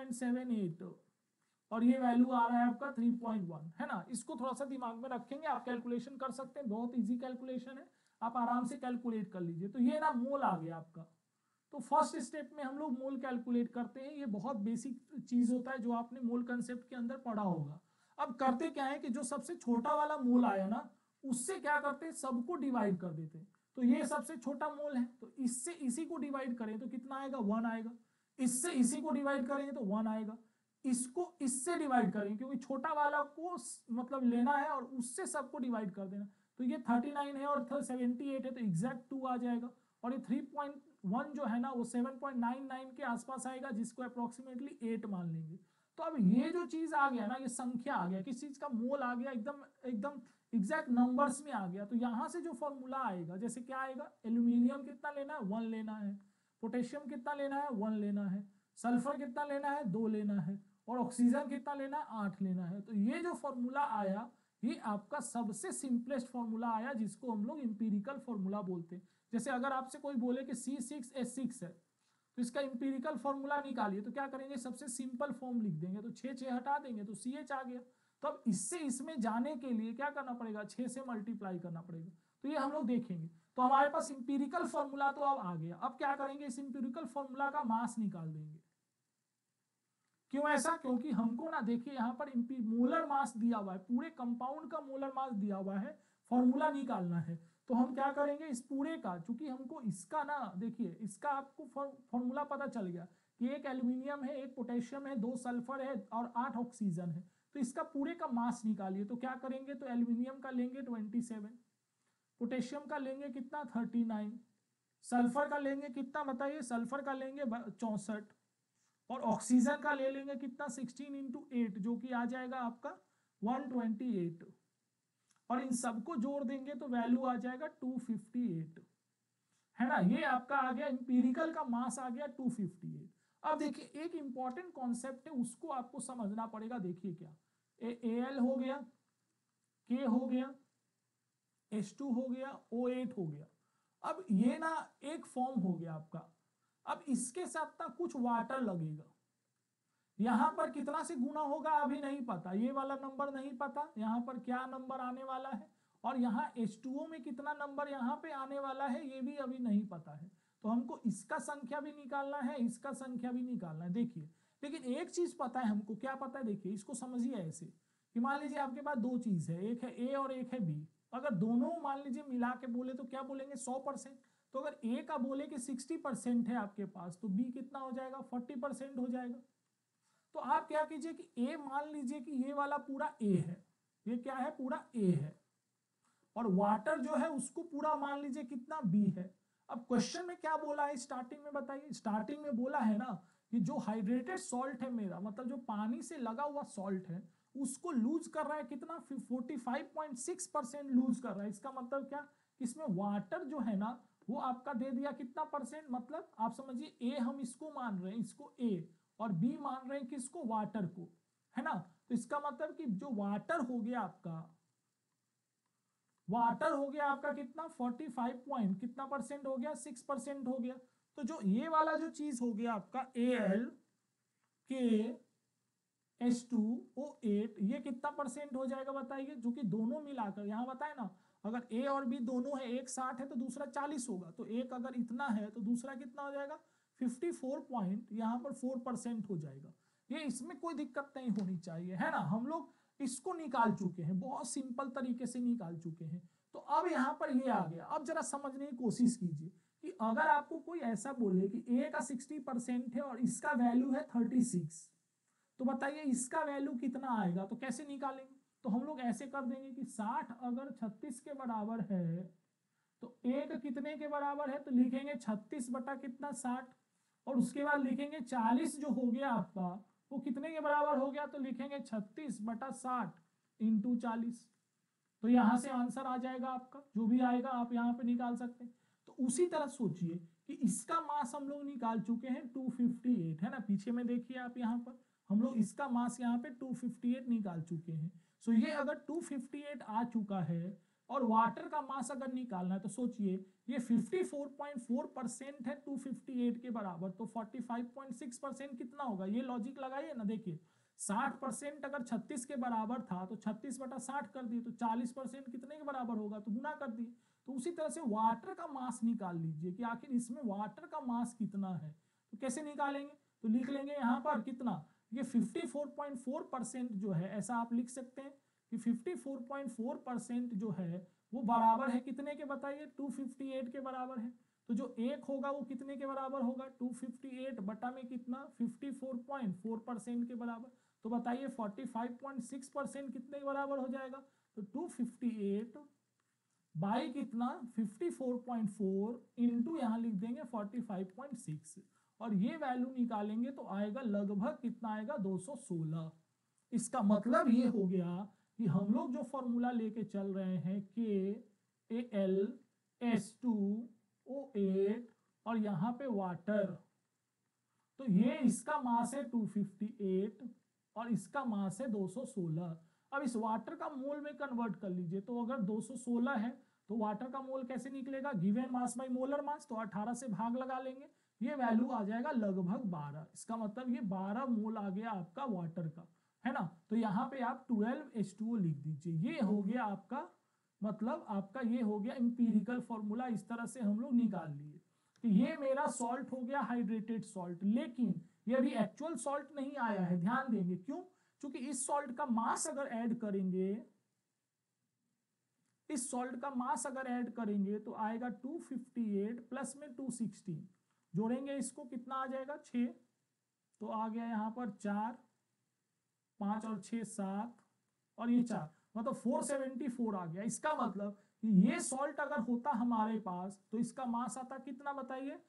0.78 और ये वैल्यू आ रहा है आपका 3.1, है ना। इसको थोड़ा सा दिमाग में रखेंगे, आप कैलकुलेशन कर सकते हैं, बहुत इजी कैलकुलेशन है, आप आराम से कैलकुलेट कर लीजिए। तो ये ना मोल आ गया आपका। तो फर्स्ट स्टेप में हम लोग मोल कैलकुलेट करते हैं, ये बहुत बेसिक चीज होता है जो आपने मोल कंसेप्ट के अंदर पढ़ा होगा। अब करते क्या है कि जो सबसे छोटा वाला मोल आया ना उससे क्या करते हैं, सबको डिवाइड कर देते हैं। तो ये सबसे छोटा मोल है, तो इससे इसी को डिवाइड करें तो कितना आएगा, 1 आएगा। इससे इसी को डिवाइड करेंगे तो 1 आएगा। इसको इससे डिवाइड करेंगे क्योंकि छोटा वाला को मतलब लेना है और उससे सबको डिवाइड कर देना। तो ये 39 है और 78 है, तो एग्जैक्ट 2 आ जाएगा। और ये 3.1 जो है ना वो 7.99 के आसपास आएगा, जिसको अप्रोक्सीमेटली 8 मान लेंगे। तो अब ये जो चीज आ गया ना, ये संख्या आ गया, किस चीज का, मोल आ गया, एकदम एकदम एग्जैक्ट नंबर्स में आ गया। तो यहां से जो फॉर्मूला आएगा, जैसे क्या आएगा, एल्यूमिनियम कितना लेना है, 1 लेना है, पोटेशियम कितना लेना है, 1 लेना है, सल्फर कितना लेना है, 2 लेना है, और ऑक्सीजन कितना लेना है, 8 लेना है। तो ये जो फॉर्मूला आया ये आपका सबसे सिंपलेस्ट फॉर्मूला आया, जिसको हम लोग इंपीरिकल फॉर्मूला बोलते हैं। जैसे अगर आपसे कोई बोले कि C6H6 है तो इसका इंपीरिकल फॉर्मूला निकालिए, तो क्या करेंगे, सबसे सिंपल फॉर्म लिख देंगे, तो 6 हटा देंगे तो CH आ गया। तो अब इससे इसमें जाने के लिए क्या करना पड़ेगा, 6 से मल्टीप्लाई करना पड़ेगा। तो ये हम लोग देखेंगे। तो हमारे पास इंपीरिकल फॉर्मूला तो अब आ गया। अब क्या करेंगे, इस इंपीरिकल फॉर्मूला का मास निकाल देंगे। क्यों ऐसा? क्योंकि हमको ना देखिए यहाँ पर मोलर मास दिया हुआ है, पूरे कंपाउंड का मोलर मास दिया हुआ है, फॉर्मूला निकालना है। तो हम क्या करेंगे, इस पूरे का, चूंकि हमको इसका ना देखिए इसका आपको फॉर्मूला पता चल गया कि एक एल्यूमिनियम है, एक पोटेशियम है, 2 सल्फर है और 8 ऑक्सीजन है। तो इसका पूरे का मास निकालिए। तो क्या करेंगे, तो एल्यूमिनियम का लेंगे 27, पोटेशियम का लेंगे कितना 39, सल्फर का लेंगे कितना बताइए, सल्फर का लेंगे 64 और ऑक्सीजन का ले लेंगे कितना 16 इंटू 8 जो कि आ जाएगा आपका 128 और इन सबको जोड़ देंगे तो वैल्यू आ जाएगा 258, है ना। ये आपका आ गया इंपीरिकल का मास आ गया 258। अब देखिए एक इंपॉर्टेंट कॉन्सेप्ट है उसको आपको समझना पड़ेगा। देखिए क्या Al हो गया, K हो गया, H2 हो गया, O8 हो गया। अब ये ना एक फॉर्म हो गया आपका। अब इसके साथ ना कुछ वाटर लगेगा, यहां पर कितना से गुना होगा अभी नहीं पता, ये वाला नंबर नहीं पता यहां पर क्या नंबर आने वाला है, और यहाँ H2O में कितना नंबर यहाँ पे आने वाला है ये भी अभी नहीं पता है। तो हमको इसका संख्या भी निकालना है, इसका संख्या भी निकालना है। देखिए लेकिन एक चीज पता है हमको, क्या पता है, देखिए इसको समझिए ऐसे कि मान लीजिए आपके पास दो चीज है, एक है ए और एक है बी। अगर दोनों मान लीजिए मिला के बोले तो क्या बोलेंगे 100%। तो अगर ए का बोले कि 60% है आपके पास, तो बी कितना हो जाएगा 40% हो जाएगा। तो आप क्या कीजिए कि ए मान लीजिए कि ये वाला पूरा ए है, ये क्या है पूरा ए है, और वाटर जो है उसको पूरा मान लीजिए कितना बी है। अब क्वेश्चन में क्या बोला है स्टार्टिंग में बताइए, स्टार्टिंग में बोला है ना कि जो हाइड्रेटेड सॉल्ट है मेरा, मतलब जो पानी से लगा हुआ सॉल्ट है, उसको लूज कर रहा है कितना 45.6% लूज कर रहा है। इसका मतलब क्या, इसमें वाटर जो है ना वो आपका दे दिया कितना परसेंट, मतलब आप समझिए ए हम इसको मान रहे हैं, इसको ए, और बी मान रहे हैं किसको, वाटर को, है ना। तो इसका मतलब कि जो वाटर हो गया आपका, वाटर हो गया आपका कितना 45 पॉइंट कितना परसेंट हो गया 6% हो गया। तो जो ये वाला जो चीज हो गया आपका Al के H2O8 ये कितना परसेंट हो जाएगा बताइए, जो कि दोनों मिलाकर यहाँ बताए ना, अगर ए और बी दोनों है, एक 60 है तो दूसरा 40 होगा, तो एक अगर इतना है तो दूसरा कितना हो जाएगा 54 पॉइंट यहाँ पर 4% हो जाएगा। ये इसमें कोई दिक्कत नहीं होनी चाहिए, है ना। हम लोग इसको निकाल चुके हैं, बहुत सिंपल तरीके से निकाल चुके हैं। तो अब यहाँ पर ये आ गया। अब जरा समझने की कोशिश कीजिए कि अगर आपको कोई ऐसा बोले कि ए का 60% है और इसका वैल्यू है 36, तो बताइए इसका वैल्यू कितना आएगा, तो कैसे निकालेंगे। तो हम लोग ऐसे कर देंगे कि 60 अगर 36 के बराबर है तो एक कितने के बराबर है, तो लिखेंगे 36 बटा कितना 60, और उसके बाद लिखेंगे 40 जो हो गया आपका वो कितने के बराबर हो गया, तो लिखेंगे 36 बटा 60 इंटू 40। तो यहां से आंसर आ जाएगा आपका, जो भी आएगा आप यहाँ पे निकाल सकते हैं। तो उसी तरह सोचिए कि इसका मास हम लोग निकाल चुके हैं 258, है ना। पीछे में देखिए आप यहाँ पर हम लोग इसका मास यहाँ पे 258 निकाल चुके हैं। सो ये अगर 258 आ चुका है और वाटर का मास अगर निकालना है तो सोचिए ये 54.4% है 258 के बराबर, तो 45.6% कितना होगा, ये लॉजिक लगाइए ना। देखिए 60% अगर 36 के बराबर था तो 36 बटा 60 कर दिए, तो 40% कितने के बराबर होगा, तो गुना कर दिए। तो उसी तरह से वाटर का मास निकाल लीजिए कि आखिर इसमें वाटर का मास कितना है। तो कैसे निकालेंगे, तो लिख लेंगे यहाँ पर कितना, ये 54.4% जो है, ऐसा आप लिख सकते हैं कि 54.4% जो है वो बराबर है कितने के बताइए, 258 के बराबर है। तो जो एक होगा वो कितने के बराबर होगा, 258 बटा में कितना 54.4% के बराबर। तो बताइए 45.6% कितने के बराबर हो जाएगा, तो 258 बाई कितना 54.4 इंटू यहाँ लिख देंगे 45.6, और ये वैल्यू निकालेंगे तो आएगा लगभग कितना आएगा 216। इसका मतलब ये हो गया कि हम लोग जो फॉर्मूला लेके चल रहे हैं KAlH2O8 और यहाँ पे वाटर, तो ये इसका मास है 258 और इसका मास है 216। अब इस वाटर का मोल में कन्वर्ट कर लीजिए, तो अगर 216 है तो वाटर का मोल कैसे निकलेगा, given mass by molar mass, तो 18 से भाग लगा लेंगे, ये वैल्यू आ जाएगा लगभग 12। इसका मतलब ये 12 मोल आ गया आपका वाटर का, है ना। तो यहाँ पे आप 12H2O लिख दीजिए। ये हो गया आपका, मतलब आपका ये हो गया इंपीरिकल फॉर्मूला, इस तरह से हम लोग निकाल लिए कि ये मेरा सॉल्ट हो गया हाइड्रेटेड सॉल्ट। लेकिन ये अभी एक्चुअल सॉल्ट नहीं आया है, ध्यान देंगे क्यों, क्योंकि इस सॉल्ट का मास अगर ऐड करेंगे, इस सॉल्ट का मास अगर ऐड करेंगे तो आएगा 258 प्लस में 216, जोड़ेंगे इसको कितना आ जाएगा 6, तो आ गया यहाँ पर 4, 5 और 6 7 और ये 4, मतलब 474 आ गया। इसका मतलब कि ये सॉल्ट अगर होता हमारे पास तो इसका मास आता कितना बताइए,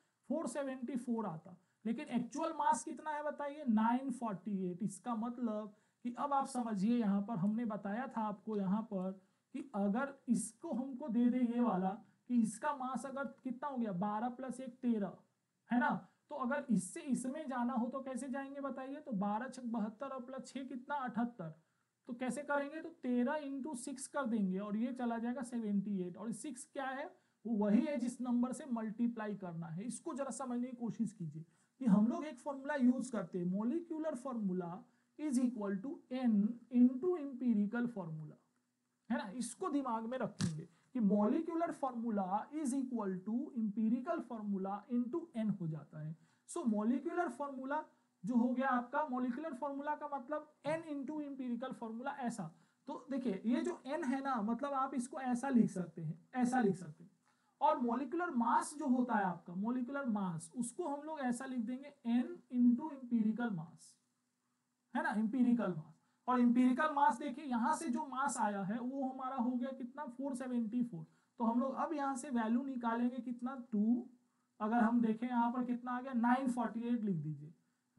474 आता, लेकिन एक्चुअल मास कितना है बताइए, 948। इसका मतलब कि अब आप समझिए, यहाँ पर हमने बताया था आपको यहाँ पर कि अगर इसको हमको दे दे ये वाला कि इसका मास अगर कितना हो गया 12 प्लस 1 13 है ना, तो अगर इससे इसमें जाना हो तो कैसे जाएंगे बताइए, तो 12 छक 72 और प्लस 6 कितना 78, तो कैसे करेंगे, तो 13 इंटू 6 कर देंगे और ये चला जाएगा 78, और 6 क्या है, वो वही है जिस नंबर से मल्टीप्लाई करना है। इसको जरा समझने की कोशिश कीजिए कि हम लोग एक फॉर्मूला यूज करते हैं, molecular formula is equal to n into empirical formula, है ना, इसको दिमाग में रखेंगे कि molecular formula is equal to empirical formula into n हो जाता है। सो मॉलिक्यूलर फॉर्मूला जो हो गया आपका, मॉलिक्यूलर फॉर्मूला का मतलब n इंटू इंपीरिकल फॉर्मूला, ऐसा। तो देखिए ये जो n है ना, मतलब आप इसको ऐसा लिख सकते हैं, ऐसा लिख सकते हैं, और मॉलिक्यूलर मास जो होता है आपका, मॉलिक्यूलर मास, उसको हम लोग ऐसा लिख देंगे n इंटू इंपीरिकल मास, है ना, इंपीरिकल मास। और इंपीरिकल मास देखिए यहाँ से जो मास आया है वो हमारा हो गया कितना 474, तो हम लोग अब यहाँ से वैल्यू निकालेंगे कितना 2, अगर हम देखें यहाँ पर कितना आ गया 948 लिख दीजिए,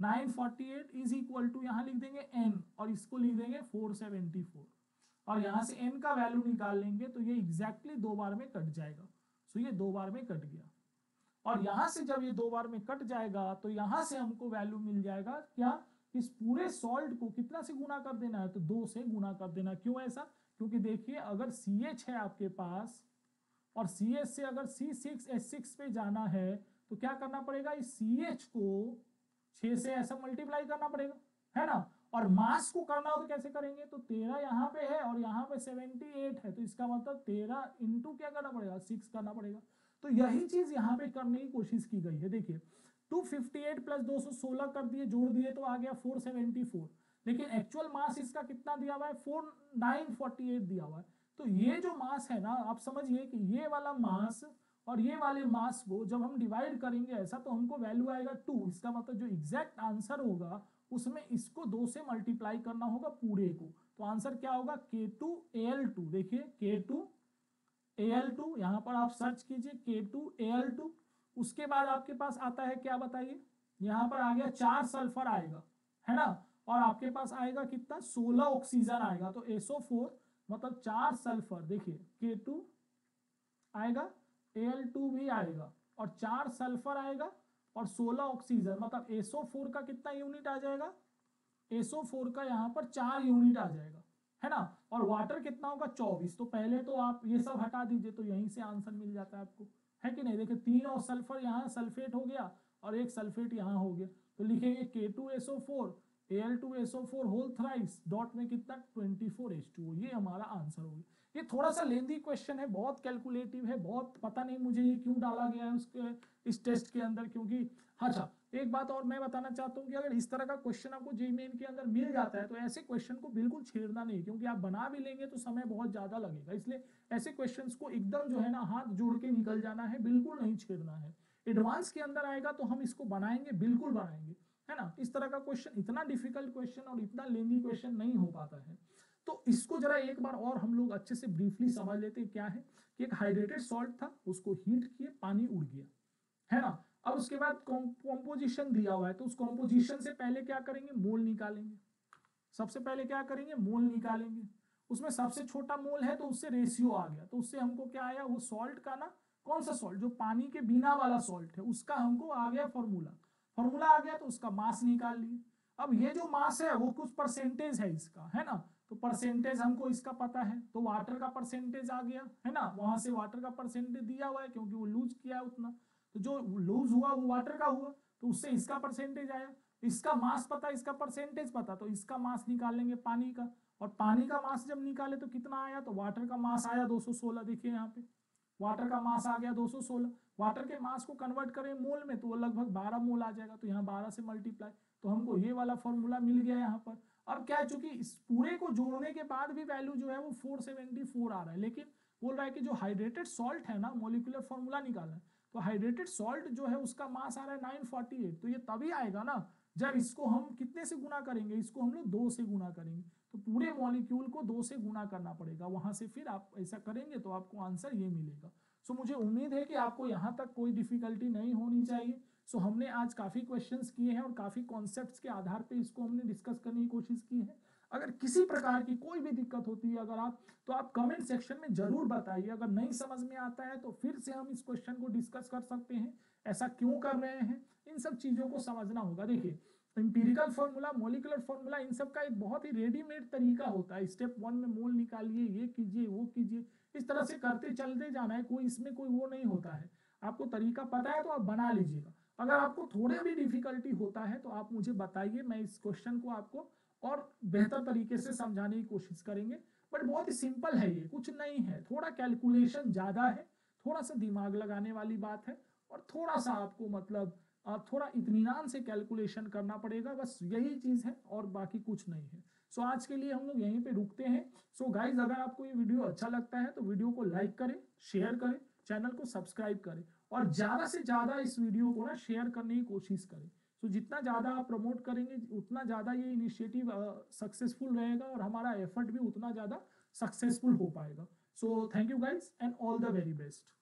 948 इज इक्वल टू यहाँ लिख देंगे n और इसको लिख देंगे 474, और यहाँ से n का वैल्यू निकाल लेंगे तो ये एग्जैक्टली 2 बार में कट जाएगा। सो ये 2 बार में कट गया, और यहाँ से जब ये 2 बार में कट जाएगा तो यहाँ से हमको वैल्यू मिल जाएगा क्या, इस पूरे सॉल्ट को कितना से गुना कर देना है, तो 2 से गुना कर देना। क्यों ऐसा, क्योंकि देखिए अगर CH है आपके पास और CH से अगर C6H6 पे जाना है तो क्या करना पड़ेगा, इस CH को 6 से ऐसा मल्टीप्लाई करना पड़ेगा, है ना, और मास को करना हो तो कैसे करेंगे, तो 13 यहाँ पे है और यहाँ पे 78 है, तो इसका मतलब 13 इंटू क्या करना पड़ेगा 6 करना पड़ेगा। तो यही चीज यहाँ पे करने की कोशिश की गई है। देखिए 258 प्लस 216 कर दिए, जोड़ दिए तो आ गया 474, लेकिन एक्चुअल मास इसका कितना दिया हुआ है 4948 दिया हुआ है। तो ये जो मास है ना, आप समझिए कि ये वाला मास और ये वाले मास को जब हम डिवाइड करेंगे ऐसा तो हमको वैल्यू आएगा 2। इसका मतलब जो एग्जैक्ट आंसर होगा उसमें इसको 2 से मल्टीप्लाई करना होगा पूरे को, तो आंसर क्या होगा K2Al2। देखिए K2Al2 यहाँ पर आप सर्च कीजिए K2Al2, उसके बाद आपके पास आता है क्या बताइए, यहाँ पर आ गया 4 सल्फर आएगा, है ना, और आपके पास आएगा कितना 16 ऑक्सीजन आएगा, तो SO4 मतलब 4 सल्फर, देखिए K2 आएगा, Al2 भी आएगा और 4 सल्फर आएगा और 16 ऑक्सीजन, मतलब SO4 का कितना यूनिट आ जाएगा, SO4 का यहाँ पर 4 यूनिट आ जाएगा, है ना, और वाटर कितना होगा 24। तो पहले तो आप ये सब हटा दीजिए तो यहीं से आंसर मिल जाता है आपको, है कि नहीं। देखिए 3 और सल्फर यहाँ सल्फेट हो गया और 1 सल्फेट यहाँ हो गया, तो लिखेंगे K2SO4 Al2SO4 whole thrice dot में कितना 24H2O, ये हमारा आंसर हो गया। ये थोड़ा सा लेंदी क्वेश्चन है, बहुत कैलकुलेटिव है, बहुत पता नहीं मुझे ये क्यों डाला गया है उसके इस टेस्ट के अंदर, क्योंकि अच्छा एक बात और मैं बताना चाहता हूँ कि अगर इस तरह का क्वेश्चन आपको जेईई मेन के अंदर मिल जाता है तो ऐसे क्वेश्चन को बिल्कुल छेड़ना नहीं, क्योंकि आप बना भी लेंगे तो समय बहुत ज्यादा लगेगा, इसलिए ऐसे क्वेश्चंस को एकदम जो है ना हाथ जोड़ के निकल जाना है, बिल्कुल नहीं छेड़ना है। एडवांस के अंदर आएगा तो हम इसको बनाएंगे, बिल्कुल बनाएंगे, है ना। इस तरह का क्वेश्चन, इतना डिफिकल्ट क्वेश्चन और इतना लेंदी क्वेश्चन नहीं हो पाता है। तो इसको जरा एक बार और हम लोग अच्छे से ब्रीफली समझ लेते हैं। क्या है कि एक हाइड्रेटेड सॉल्ट था, उसको हीट किए, पानी उड़ गया, है ना। अब उसके बाद कॉम्पोजिशन दिया हुआ है, तो उस कॉम्पोजिशन से पहले क्या करेंगे, मोल निकालेंगे। सबसे पहले क्या करेंगे, मोल निकालेंगे। उसमें सबसे छोटा मोल है तो उससे रेशियो आ गया, तो उससे हमको क्या आया, वो सॉल्ट का ना, कौन सा सॉल्ट, जो पानी के बिना वाला सॉल्ट है उसका हमको आ गया फॉर्मूला, फॉर्मूला आ गया तो उसका मास निकाल लिए। अब ये जो मास है वो कुछ परसेंटेज है इसका, है ना, तो परसेंटेज हमको इसका पता है, तो वाटर का परसेंटेज आ गया, है ना, वहां से वाटर का परसेंटेज दिया हुआ है क्योंकि वो लूज किया है उतना, तो जो लूज हुआ वो वाटर का हुआ, तो उससे इसका परसेंटेज आया। इसका मास पता, इसका परसेंटेज पता, तो इसका मास निकालेंगे पानी का, और पानी का मास जब निकाले तो कितना आया, तो वाटर का मास आया 216। देखिए यहाँ पे वाटर का मास आ गया 216। वाटर के मास को कन्वर्ट करें मोल में तो वो लगभग 12 मोल आ जाएगा, तो यहाँ 12 से मल्टीप्लाई, तो हमको ये वाला फॉर्मूला मिल गया यहाँ पर। अब क्या है, चूंकि इस पूरे को जोड़ने के बाद भी वैल्यू जो है वो 474 आ रहा है, लेकिन बोल रहा है कि जो हाइड्रेटेड सॉल्ट है ना, मॉलिक्यूलर फॉर्मूला निकालना है, तो हाइड्रेटेड सॉल्ट जो है उसका मास आ रहा है 948। तो ये तभी आएगा ना जब इसको हम कितने से गुना करेंगे, इसको हम लोग 2 से गुना करेंगे। तो पूरे मॉलिक्यूल को 2 से गुना करना पड़ेगा, वहां से फिर आप ऐसा करेंगे तो आपको आंसर ये मिलेगा। सो मुझे उम्मीद है कि आपको यहाँ तक कोई डिफिकल्टी नहीं होनी चाहिए। सो हमने आज काफी क्वेश्चंस किए हैं और काफी कॉन्सेप्ट्स के आधार पे इसको हमने डिस्कस करने की कोशिश की है। अगर किसी प्रकार की कोई भी दिक्कत होती है अगर आप, तो आप कमेंट सेक्शन में जरूर बताइए। अगर नहीं समझ में आता है तो फिर से हम इस क्वेश्चन को डिस्कस कर सकते हैं, ऐसा क्यों कर रहे हैं, इन सब चीजों को समझना होगा। देखिए इंपीरिकल फॉर्मूला, मॉलिक्यूलर फॉर्मूला, इन सब का एक बहुत ही रेडीमेड तरीका होता है। स्टेप 1 में मोल निकालिए, ये कीजिए, वो कीजिए, इस तरह से करते चलते जाना है, कोई इसमें कोई वो नहीं होता है। आपको तरीका पता है तो आप बना लीजिएगा। अगर आपको थोड़े भी डिफिकल्टी होता है तो आप मुझे बताइए, मैं इस क्वेश्चन को आपको और बेहतर तरीके से समझाने की कोशिश करेंगे। बट बहुत ही सिंपल है, ये कुछ नहीं है, थोड़ा कैलकुलेशन ज्यादा है, थोड़ा सा दिमाग लगाने वाली बात है, और थोड़ा सा आपको मतलब थोड़ा इत्मीनान से कैलकुलेशन करना पड़ेगा, बस यही चीज है और बाकी कुछ नहीं है। सो आज के लिए हम लोग यहीं पे रुकते हैं। सो गाइज अगर आपको ये वीडियो अच्छा लगता है तो वीडियो को लाइक करें, शेयर करें, चैनल को सब्सक्राइब करें, और ज्यादा से ज्यादा इस वीडियो को ना शेयर करने की कोशिश करें। तो जितना ज्यादा आप प्रमोट करेंगे उतना ज्यादा ये इनिशिएटिव सक्सेसफुल रहेगा और हमारा एफर्ट भी उतना ज्यादा सक्सेसफुल हो पाएगा। So thank you guys and all the very best.